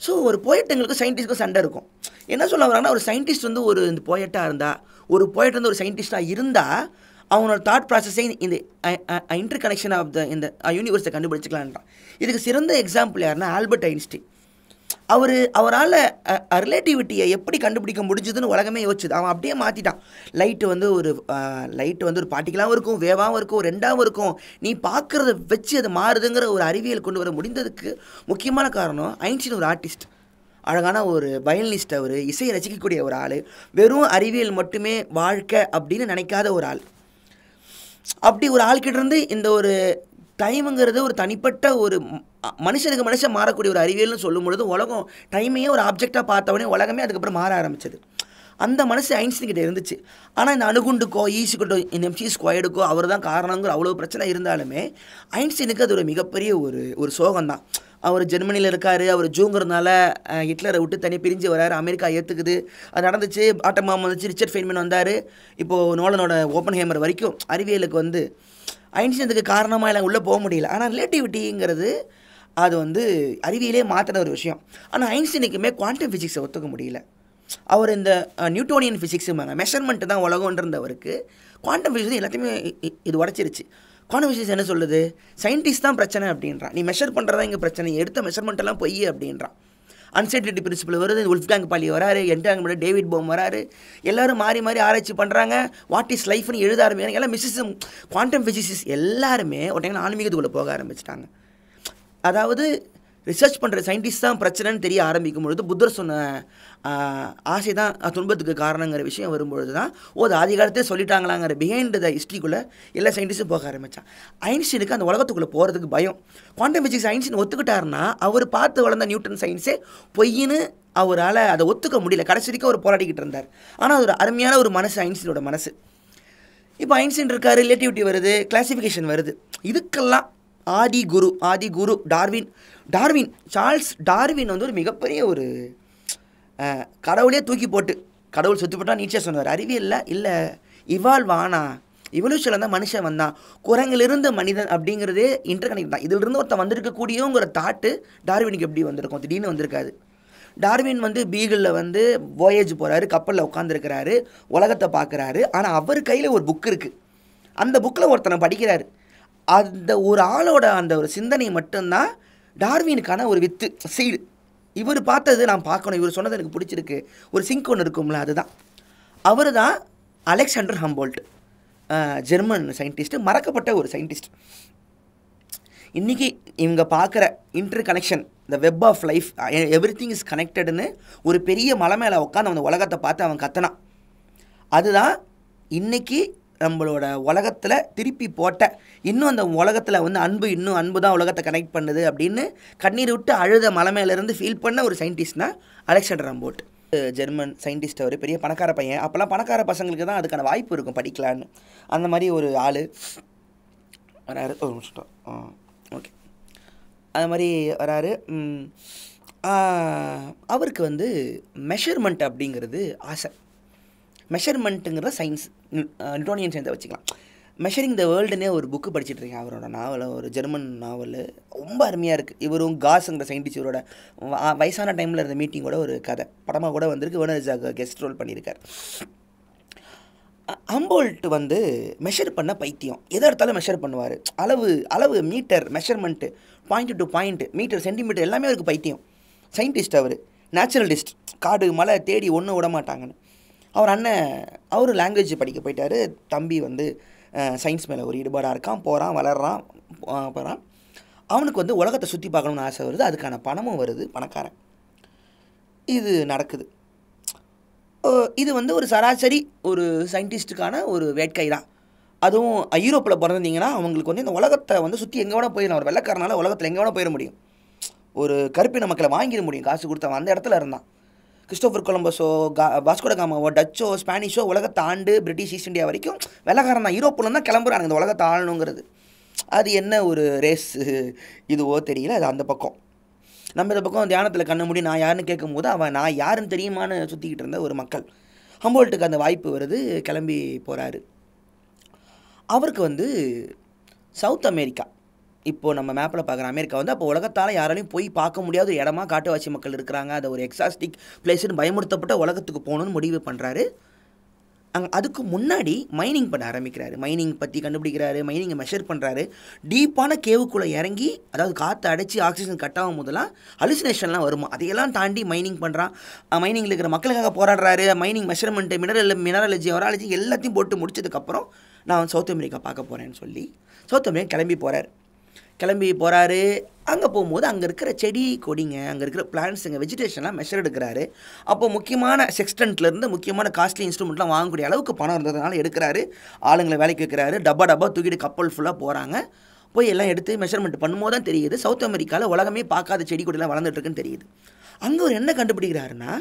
Speaker 2: ஸோ ஒரு போயட்டுங்களுக்கு சயின்டிஸ்ட்க்கும் சண்டை இருக்கும். என்ன சொல்ல வராங்கன்னா, ஒரு சயின்டிஸ்ட் வந்து ஒரு இந்த போயட்டாக இருந்தால், ஒரு போயட் வந்து ஒரு சயின்டிஸ்டாக இருந்தால் அவனோட தாட் ப்ராசஸை இந்த இன்டர் கனெக்ஷன் ஆஃப் த இந்த யூனிவர்ஸை கண்டுபிடிச்சிக்கலான்றான். இதுக்கு சிறந்த எக்ஸாம்பிள் யாருன்னா ஆல்பர்ட் ஐன்ஸ்டீன். அவர் அவரால் ரிலேட்டிவிட்டியை எப்படி கண்டுபிடிக்க முடிஞ்சதுன்னு உலகமே யோசிச்சுது. அவன் அப்படியே மாற்றிட்டான். லைட்டு வந்து ஒரு லைட்டு வந்து ஒரு பார்ட்டிக்கலாகவும் இருக்கும், வேவாகவும் இருக்கும், ரெண்டாகவும் இருக்கும். நீ பார்க்குறத வச்சு அது மாறுதுங்கிற ஒரு அறிவியல் கொண்டு வர முடிந்ததுக்கு முக்கியமான காரணம் ஐன்ஸ்டீன் ஒரு ஆர்டிஸ்ட், அழகான ஒரு வயலினிஸ்ட், அவர் இசையை ரசிக்கக்கூடிய ஒரு ஆள், வெறும் அறிவியல் மட்டுமே வாழ்க்கை அப்படின்னு நினைக்காத ஒரு ஆள். அப்படி ஒரு ஆள்கிட்டேருந்து இந்த ஒரு டைமுங்கிறது ஒரு தனிப்பட்ட ஒரு மனுஷனுக்கு மனுஷன் மாறக்கூடிய ஒரு அறிவியல்னு சொல்லும் பொழுது உலகம் டைமையே ஒரு ஆப்ஜெக்டாக பார்த்தவொடனே உலகமே அதுக்கப்புறம் மாற ஆரம்பிச்சது. அந்த மனசு ஐன்ஸ்டீன்கிட்ட இருந்துச்சு. ஆனால் இந்த அணுகுண்டுக்கோ ஈஸிக்கிட்டோ இந்த எம்சி ஸ்கொயர்டுக்கோ அவர் தான் காரணங்கிற அவ்வளோ பிரச்சனை இருந்தாலுமே ஐன்ஸ்டீனுக்கு அது ஒரு மிகப்பெரிய ஒரு ஒரு சோகம்தான். அவர் ஜெர்மனியில் இருக்கார், அவர் ஜூங்கிறதுனால ஹிட்லரை விட்டு தனி பிரிஞ்சு வராரு, அமெரிக்கா ஏற்றுக்குது, அது நடந்துச்சு, ஆட்டம் பாம் வந்துச்சு, ரிச்சர்ட் ஃபெய்ன்மேன் வந்தார், இப்போது நோலனோட ஓப்பன்ஹைமர் வரைக்கும் அறிவியலுக்கு வந்து ஐன்ஸ்டீனுக்கு காரணமாக எல்லாம் உள்ளே போக முடியல. ஆனால் ரிலேட்டிவிட்டிங்கிறது அது வந்து அறிவியலே மாற்றின ஒரு விஷயம். ஆனால் ஐன்ஸ்டீனுக்குமே குவாண்டம் ஃபிசிக்ஸை ஒத்துக்க முடியல. அவர் இந்த நியூட்டோனியன் ஃபிசிக்ஸுமாங்க மெஷர்மெண்ட்டு தான் உலகன்றவருக்கு குவாண்டம் ஃபிசிக்ஸ் எல்லாத்தையுமே இது உடச்சிருச்சு. குவாண்டம் ஃபிசிக்ஸ் என்ன சொல்லுது, சயின்டிஸ்ட் தான் பிரச்சனை அப்படின்றான், நீ மெஷர் பண்ணுறதா இங்கே பிரச்சனை, எடுத்த மெஷர்மெண்ட்டெல்லாம் பொய் அப்படின்றான். அன்சர்டினிட்டி பிரின்சிபல் வருது, உல்ஃப்காங் பாலி வராரு, என்டாங் டேவிட் போம் வராரு, எல்லோரும் மாறி மாறி ஆராய்ச்சி பண்ணுறாங்க, வாட் இஸ் லைஃப்னு எழுத ஆரம்பிக்கிறாங்க. எல்லாம் மிஸ்ஸிசம் குவாண்டம் ஃபிசிக்ஸ் எல்லாருமே ஒரு டைம் ஆன்மீகத்துக்குள்ளே போக ஆரம்பிச்சிட்டாங்க. அதாவது ரிசர்ச் பண்ணுற சயின்டிஸ்ட் தான் பிரச்சனைன்னு தெரிய ஆரம்பிக்கும் பொழுது புத்தர் சொன்ன ஆசை தான் துன்பத்துக்கு காரணங்கிற விஷயம் வரும்பொழுது தான் ஓ அது ஆதி காலத்தே சொல்லிட்டாங்களாங்கிற பிஹைண்ட் த ஹிஸ்ட்ரிக்குள்ளே எல்லா சயின்டிஸ்ட்டும் போக ஆரம்பித்தான். ஐன்ஸ்டீனுக்கு அந்த உலகத்துக்குள்ளே போகிறதுக்கு பயம். குவாண்டம் ஃபிசிக்ஸ் ஐன்ஸ்டீன் ஒத்துக்கிட்டாருன்னா அவர் பார்த்து வளர்ந்த நியூட்டன் சயின்ஸே பொய்ன்னு அவரால் அதை ஒத்துக்க முடியல. கடைசி வரைக்கும் அவர் போராடிக்கிட்டு இருந்தார். ஆனால் அது ஒரு அருமையான ஒரு மனசு ஐன்ஸ்டீனோட மனசு. இப்போ ஐன்ஸ்டீன் இருக்கார், ரிலேட்டிவிட்டி வருது, கிளாசிஃபிகேஷன் வருது, இதுக்கெல்லாம் ஆதி குரு ஆதி குரு டார்வின். டார்வின் சார்ல்ஸ் டார்வின் வந்து ஒரு மிகப்பெரிய ஒரு கடவுளே தூக்கி போட்டு கடவுள் சுற்றி போட்டால் நீச்சே சொன்னார். அறிவியலில் இல்லை இவால்வ் ஆனா இவல்யூஷனில் தான் மனுஷன் வந்தான், குரங்கிலிருந்து மனிதன் அப்படிங்கிறதே இன்டர் கனெக்ட் தான். இதிலிருந்து ஒருத்தன் வந்திருக்கக்கூடியங்கிற தாட்டு டார்வினுக்கு எப்படி வந்திருக்கும், திடீர்னு வந்திருக்காது. டார்வின் வந்து பீகிளில் வந்து voyage போகிறாரு, கப்பலில் உட்காந்துருக்கிறாரு, உலகத்தை பார்க்குறாரு. ஆனால் அவர் கையில் ஒரு புக் இருக்குது, அந்த புக்கில் ஒருத்தனை படிக்கிறாரு. அந்த ஒரு ஆளோட அந்த ஒரு சிந்தனை மட்டும்தான் டார்வினுக்கான ஒரு வித்து சீடு. இவர் பார்த்தது நான் பார்க்கணும், இவர் சொன்னது எனக்கு பிடிச்சிருக்கு, ஒரு சிங்க் ஒன்று இருக்கும்ல, அதுதான். அவர் தான் அலெக்சாண்டர் ஹம்போல்ட், ஜெர்மன் சயின்டிஸ்ட்டு, மறக்கப்பட்ட ஒரு சயின்டிஸ்ட். இன்றைக்கி இவங்க பார்க்குற interconnection, the web of life, everything is கனெக்டடுன்னு ஒரு பெரிய மலை மேலே உட்காந்து அந்த உலகத்தை பார்த்து அவன் கத்தனான். அதுதான் இன்றைக்கி நம்மளோட உலகத்தில் திருப்பி போட்ட, இன்னும் அந்த உலகத்தில் வந்து அன்பு, இன்னும் அன்பு தான் உலகத்தை கனெக்ட் பண்ணுது அப்படின்னு கண்ணீர் விட்டு அழுத மலை மேலேருந்து ஃபீல் பண்ண ஒரு சயின்டிஸ்ட்னா அலெக்சாண்டர் ஹம்போல்ட். ஜெர்மன் சயின்டிஸ்ட், அவர் பெரிய பணக்கார பையன். அப்போல்லாம் பணக்கார பசங்களுக்கு தான் அதுக்கான வாய்ப்பு இருக்கும் படிக்கலான்னு. அந்த மாதிரி ஒரு ஆள் வராரு. ஒரு நிமிஷம், ஓகே, அது மாதிரி வராரு. அவருக்கு வந்து மெஷர்மெண்ட் அப்படிங்கிறது ஆசை. மெஷர்மெண்ட்டுங்கிற சயின்ஸ், நியூட்டோனியன் சயின்ஸை வச்சுக்கலாம். மெஷரிங் த வேர்ல்டுன்னே ஒரு புக்கு படிச்சுட்டு இருக்கேன். அவரோட நாவல், ஒரு ஜெர்மன் நாவல், ரொம்ப அருமையாக இருக்குது. இவரும் காஸுங்கிற சயின்டிஸ்ட், இவரோட வயசான டைமில் இருந்த மீட்டிங்கோட ஒரு கதை படமாக கூட வந்திருக்கு. வேர்னர் கெஸ்ட் ரோல் பண்ணியிருக்கார். ஹம்போல்ட் வந்து மெஷர் பண்ண பைத்தியம், எதை எடுத்தாலும் மெஷர் பண்ணுவார். அளவு அளவு metre measurement, point to point, metre centimetre எல்லாமே அவருக்கு பைத்தியம். சயின்டிஸ்ட் அவர், நேச்சுரலிஸ்ட், காடு மலை தேடி ஒன்றும் விட மாட்டாங்கன்னு. அவர் அண்ணன் அவர் லாங்குவேஜ் படிக்க போயிட்டார். தம்பி வந்து சயின்ஸ் மேலே ஒரு ஈடுபாடாக இருக்கான், போகிறான், வளர்கிறான், போகிறான். அவனுக்கு வந்து உலகத்தை சுற்றி பார்க்கணுன்னு ஆசை வருது, அதுக்கான பணமும் வருது, பணக்காரன். இது நடக்குது. இது வந்து ஒரு சராசரி ஒரு சயின்டிஸ்ட்டுக்கான ஒரு வேட்கை தான். அதுவும் யூரோப்பில் பிறந்திருந்தீங்கன்னா அவங்களுக்கு வந்து இந்த உலகத்தை வந்து சுற்றி எங்கே வேணால் போயிடலாம். ஒரு வெள்ளைக்காரனால உலகத்தில் எங்கே வேணால் போயிட முடியும், ஒரு கருப்பின மக்களை வாங்கிட முடியும் காசு கொடுத்தவன் அந்த இடத்துல இருந்தான். கிறிஸ்டோஃபர் கொலம்பஸோ, கா வாஸ்கோ ட காமாவோ, டச்சோ, ஸ்பானிஷோ உலகத்தை ஆண்டு பிரிட்டிஷ் ஈஸ்ட் இந்தியா வரைக்கும் வெள்ளைக்காரன் தான். யூரோப்பில் தான் கிளம்புறாங்க இந்த உலகத்தை ஆளணுங்கிறது. அது என்ன ஒரு ரேஸ் இதுவோ தெரியல, அது அந்த பக்கம். நம்ம இந்த பக்கம் தியானத்தில் கண்ண மூடி நான் யாருன்னு கேட்கும் போது அவன் நான் யாருன்னு தெரியுமான்னு சுற்றிக்கிட்டு இருந்த ஒரு மக்கள். ஹம்போல்ட்டுக்கு அந்த வாய்ப்பு வருது, கிளம்பி போகிறாரு. அவருக்கு வந்து சவுத் அமெரிக்கா, இப்போது நம்ம மேப்பில் பார்க்குற அமெரிக்கா வந்து அப்போ உலகத்தால் யாராலையும் போய் பார்க்க முடியாத ஒரு இடமா காட்டுவாசி மக்கள் இருக்கிறாங்க, அதை ஒரு எக்ஸாஸ்டிக் பிளேஸ்னு பயமுறுத்தப்பட்ட உலகத்துக்கு போகணுன்னு முடிவு பண்ணுறாரு. அங்கே அதுக்கு முன்னாடி மைனிங் பண்ண ஆரம்பிக்கிறாரு. மைனிங் பற்றி கண்டுபிடிக்கிறாரு, மைனிங்கை மெஷர் பண்ணுறாரு. டீப்பான கேவுக்குள்ளே இறங்கி, அதாவது காற்றை அடைச்சி ஆக்சிஜன் கட் ஆகும் போதெல்லாம் ஹலுசினேஷன்லாம் வருமா, அதையெல்லாம் தாண்டி மைனிங் பண்ணுறான். மைனிங்கில் இருக்கிற மக்களுக்காக போராடுறாரு. Mining measurement, mineral mineralogy orology எல்லாத்தையும் போட்டு முடிச்சதுக்கப்புறம் நான் சவுத் அமெரிக்கா பார்க்க போகிறேன்னு சொல்லி சவுத் அமெரிக்கா கிளம்பி போகிறார். கிளம்பி போகிறாரு. அங்கே போகும்போது அங்கே இருக்கிற செடி கொடிங்க, அங்கே இருக்கிற பிளான்ஸுங்க, வெஜிடேஷன்லாம் மெஷர் எடுக்கிறாரு. அப்போ முக்கியமான செக்ஸ்டன்ட்லேருந்து முக்கியமான காஸ்ட்லி இன்ஸ்ட்ருமெண்ட்லாம் வாங்கக்கூடிய அளவுக்கு பணம் இருந்ததுனால எடுக்கிறாரு. ஆளுங்களை வேலைக்கு வைக்கிறாரு. டப்பா டப்பா தூக்கிட்டு கப்பல் ஃபுல்லாக போகிறாங்க. போய் எல்லாம் எடுத்து மெஷர்மெண்ட் பண்ணும்போது தான் தெரியுது சவுத் அமெரிக்காவில் உலகமே பார்க்காத செடி கொடிலாம் வளர்ந்துட்டுருக்குன்னு தெரியுது. அங்கே ஒரு என்ன கண்டுபிடிக்கிறாருன்னா,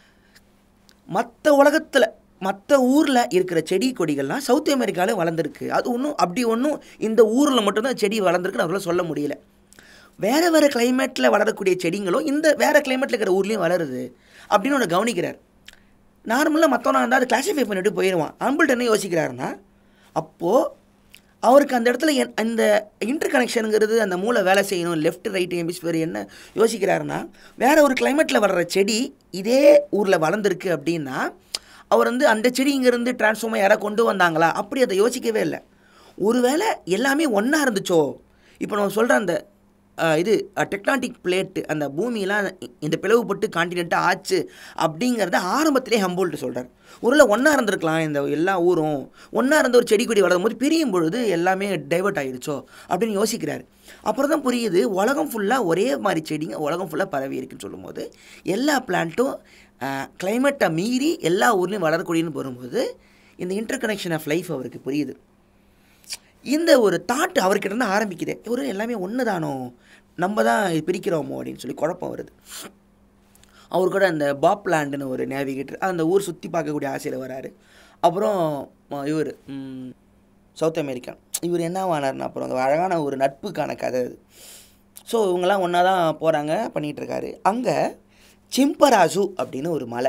Speaker 2: மற்ற உலகத்தில் மற்ற ஊரில் இருக்கிற செடி கொடிகள்லாம் சவுத் அமெரிக்காவில் வளர்ந்துருக்கு. அது ஒன்றும் அப்படி ஒன்றும் இந்த ஊரில் மட்டும்தான் செடி வளர்ந்துருக்குன்னு அவரால் சொல்ல முடியல. வேறு வேறு கிளைமேட்டில் வளரக்கூடிய செடிங்களும் இந்த வேறு கிளைமேட்டில் இருக்கிற ஊர்லேயும் வளருது அப்படின்னு ஒன்று கவனிக்கிறார். நார்மலாக மற்றவனா இருந்தால் அதை கிளாஸிஃபை பண்ணிவிட்டு போயிடுவான். ஹம்பிள்ட் என்ன யோசிக்கிறாருன்னா, அப்போது அவருக்கு அந்த இடத்துல என் அந்த இன்டர் கனெக்ஷனுங்கிறது, அந்த மூளை வேலை செய்யணும், லெஃப்ட் ரைட் ஹெமிஸ்பியர் என்ன யோசிக்கிறாருன்னா, வேறு ஒரு கிளைமேட்டில் வளர்கிற செடி இதே ஊரில் வளர்ந்துருக்கு அப்படின்னா அவர் வந்து அந்த செடி இங்கேருந்து டிரான்ஸ்ஃபார்மாக யாராவது கொண்டு வந்தாங்களா, அப்படி அதை யோசிக்கவே இல்லை. ஒருவேளை எல்லாமே ஒன்றா இருந்துச்சோ, இப்போ நம்ம சொல்கிற அந்த இது டெக்டானிக் பிளேட்டு, அந்த பூமியெலாம் இந்த பிளவுபட்டு காண்டினெண்ட்டாக ஆச்சு அப்படிங்கிறத ஆரம்பத்திலே ஹம்போல்ட் சொல்கிறார். ஒருவேளை ஒன்றா இருந்திருக்கலாம், இந்த எல்லா ஊரும் ஒன்றா இருந்த ஒரு செடி கொடி வளரும் போது பிரியும் பொழுது எல்லாமே டைவர்ட் ஆகிடுச்சோ அப்படின்னு யோசிக்கிறார். அப்புறம் தான் புரியுது, உலகம் ஃபுல்லாக ஒரே மாதிரி செடிங்க உலகம் ஃபுல்லாக பரவி இருக்குன்னு சொல்லும்போது எல்லா பிளான்ட்டும் கிளைமேட்டை மீறி எல்லா ஊர்லேயும் வளரக்கூடியன்னு வரும்போது இந்த இன்டர் கனெக்ஷன் ஆஃப் லைஃப் அவருக்கு புரியுது. இந்த ஒரு தாட் அவர்கிட்ட இருந்து ஆரம்பிக்குது. ஒரு எல்லாமே ஒன்று தானோ, நம்ம தான் பிரிக்கிறோமோ அப்படின்னு சொல்லி குழப்பம் வருது. அவர் கூட அந்த பாப்லாண்டுன்னு ஒரு நேவிகேட்டர் அந்த ஊர் சுற்றி பார்க்கக்கூடிய ஆசையில் வராரு. அப்புறம் இவர் சவுத் அமெரிக்கா இவர் என்ன ஆனார்னா, அப்புறம் அந்த அழகான ஒரு நட்புக்கான கதை அது. ஸோ இவங்கெல்லாம் ஒன்றா தான் போகிறாங்க, பண்ணிகிட்ருக்காரு. அங்கே சிம்பராசு அப்படின்னு ஒரு மலை.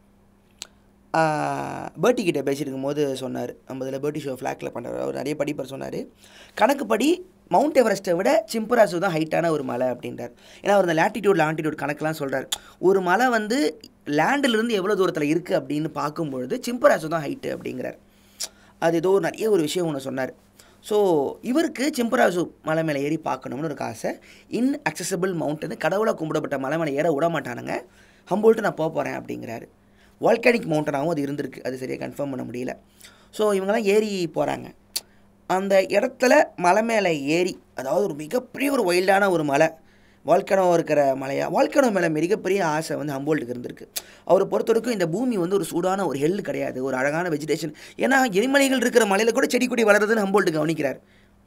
Speaker 2: பேர்ட்டி கிட்டே பேசியிருக்கும் போது சொன்னார், நம்ம இதில் பேர்ட்டி ஷோ ஃப்ளாக்கில் பண்ணுறாரு, அவர் நிறைய படிப்பர் சொன்னார், கணக்குப்படி மவுண்ட் எவரெஸ்ட்டை விட சிம்பராசு தான் ஹைட்டான ஒரு மலை அப்படின்றார். ஏன்னா அவர் அந்த லேட்டிடியூட் லாண்டிடியூட் கணக்கெலாம் சொல்கிறார். ஒரு மலை வந்து லேண்டிலிருந்து எவ்வளோ தூரத்தில் இருக்குது அப்படின்னு பார்க்கும்பொழுது சிம்பராசு தான் ஹைட்டு அப்படிங்கிறார். அது ஏதோ நிறைய ஒரு விஷயம் ஒன்று சொன்னார். ஸோ இவருக்கு சிம்பராசு மலை மேலே ஏறி பார்க்கணும்னு ஒரு காசை. இன் அக்சசபிள் மவுண்டன், கடவுளை கும்பிடப்பட்ட மலை மேலே ஏற விட மாட்டானுங்க. ஹம்போல்ட்டு நான் போக போகிறேன் அப்படிங்கிறாரு. வால்கானிக் மவுண்டனாகவும் அது இருந்திருக்கு, அது சரியாக கன்ஃபார்ம் பண்ண முடியல. ஸோ இவங்கெல்லாம் ஏறி போகிறாங்க. அந்த இடத்துல மலை மேலே ஏறி, அதாவது ஒரு மிகப்பெரிய ஒரு வைல்டான ஒரு மலை, வால்கனோ இருக்கிற மலையா, வால்கனோ மேலே மிகப்பெரிய ஆசை வந்து ஹம்போல்ட்டுக்கு இருந்திருக்கு. அவரை பொறுத்தவரைக்கும் இந்த பூமி வந்து ஒரு சூடான ஒரு ஹெல் கிடையாது, ஒரு அழகான வெஜிடேஷன். ஏன்னா எரிமலைகள் இருக்கிற மலையில் கூட செடி கொடி வளருதுன்னு ஹம்போல்ட்டு கவனிக்கிறார்.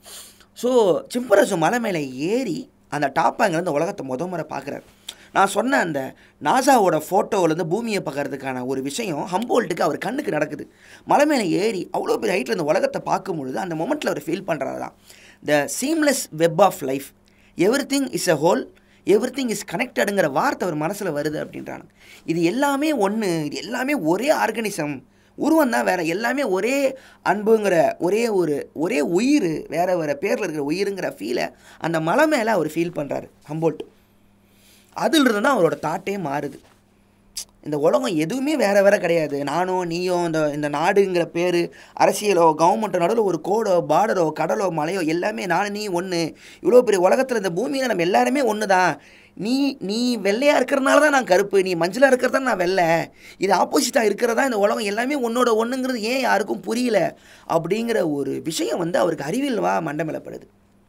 Speaker 2: ஸோ சிம்பராசு மலை மேலே ஏறி அந்த டாப்பாங்கிலேருந்து உலகத்தை முத முறை பார்க்குறாரு. நான் சொன்ன அந்த நாசாவோட ஃபோட்டோவிலேருந்து பூமியை பார்க்கறதுக்கான ஒரு விஷயம் ஹம்போல்ட்டுக்கு அவர் கண்ணுக்கு நடக்குது. மலை மேலே ஏறி அவ்வளோ பெரிய ஹைட்டில் இந்த உலகத்தை பார்க்கும் பொழுது அந்த மொமெண்ட்டில் அவர் ஃபீல் பண்ணுறது தான் the seamless web of life, everything is a whole, everything is கனெக்டடுங்கிற வார்த்தை அவர் மனசில் வருது அப்படின்றாங்க. இது எல்லாமே ஒன்று, இது எல்லாமே ஒரே ஆர்கனிசம், உருவம் தான் வேறு, எல்லாமே ஒரே அன்புங்கிற ஒரே ஒரு ஒரே உயிர், வேறு வேறு பேரில் இருக்கிற உயிருங்கிற ஃபீலை அந்த மலை மேலே அவர் ஃபீல் பண்ணுறாரு ஹம்போல்ட். அதிலிருந்து தான் அவரோட தாட்டே மாறுது. இந்த உலகம் எதுவுமே வேறு வேறு கிடையாது, நானோ நீயோ இந்த இந்த நாடுங்கிற பேர், அரசியலோ கவர்மெண்ட்டோ நடுவில் ஒரு கோடோ பார்டரோ கடலோ மலையோ எல்லாமே நான் நீ ஒன்று. இவ்வளோ பெரிய உலகத்தில் இந்த பூமியில் நம்ம எல்லாருமே ஒன்று தான். நீ நீ வெள்ளையாக இருக்கிறதுனால தான் நான் கருப்பு, நீ மஞ்சளாக இருக்கிறது தான் நான் வெள்ளை, இது ஆப்போசிட்டாக இருக்கிறதா இந்த உலகம் எல்லாமே ஒன்றோட ஒன்றுங்கிறது ஏன் யாருக்கும் புரியல அப்படிங்கிற ஒரு விஷயம் வந்து அவருக்கு அறிவியல்வா மண்டமேலப்படுது.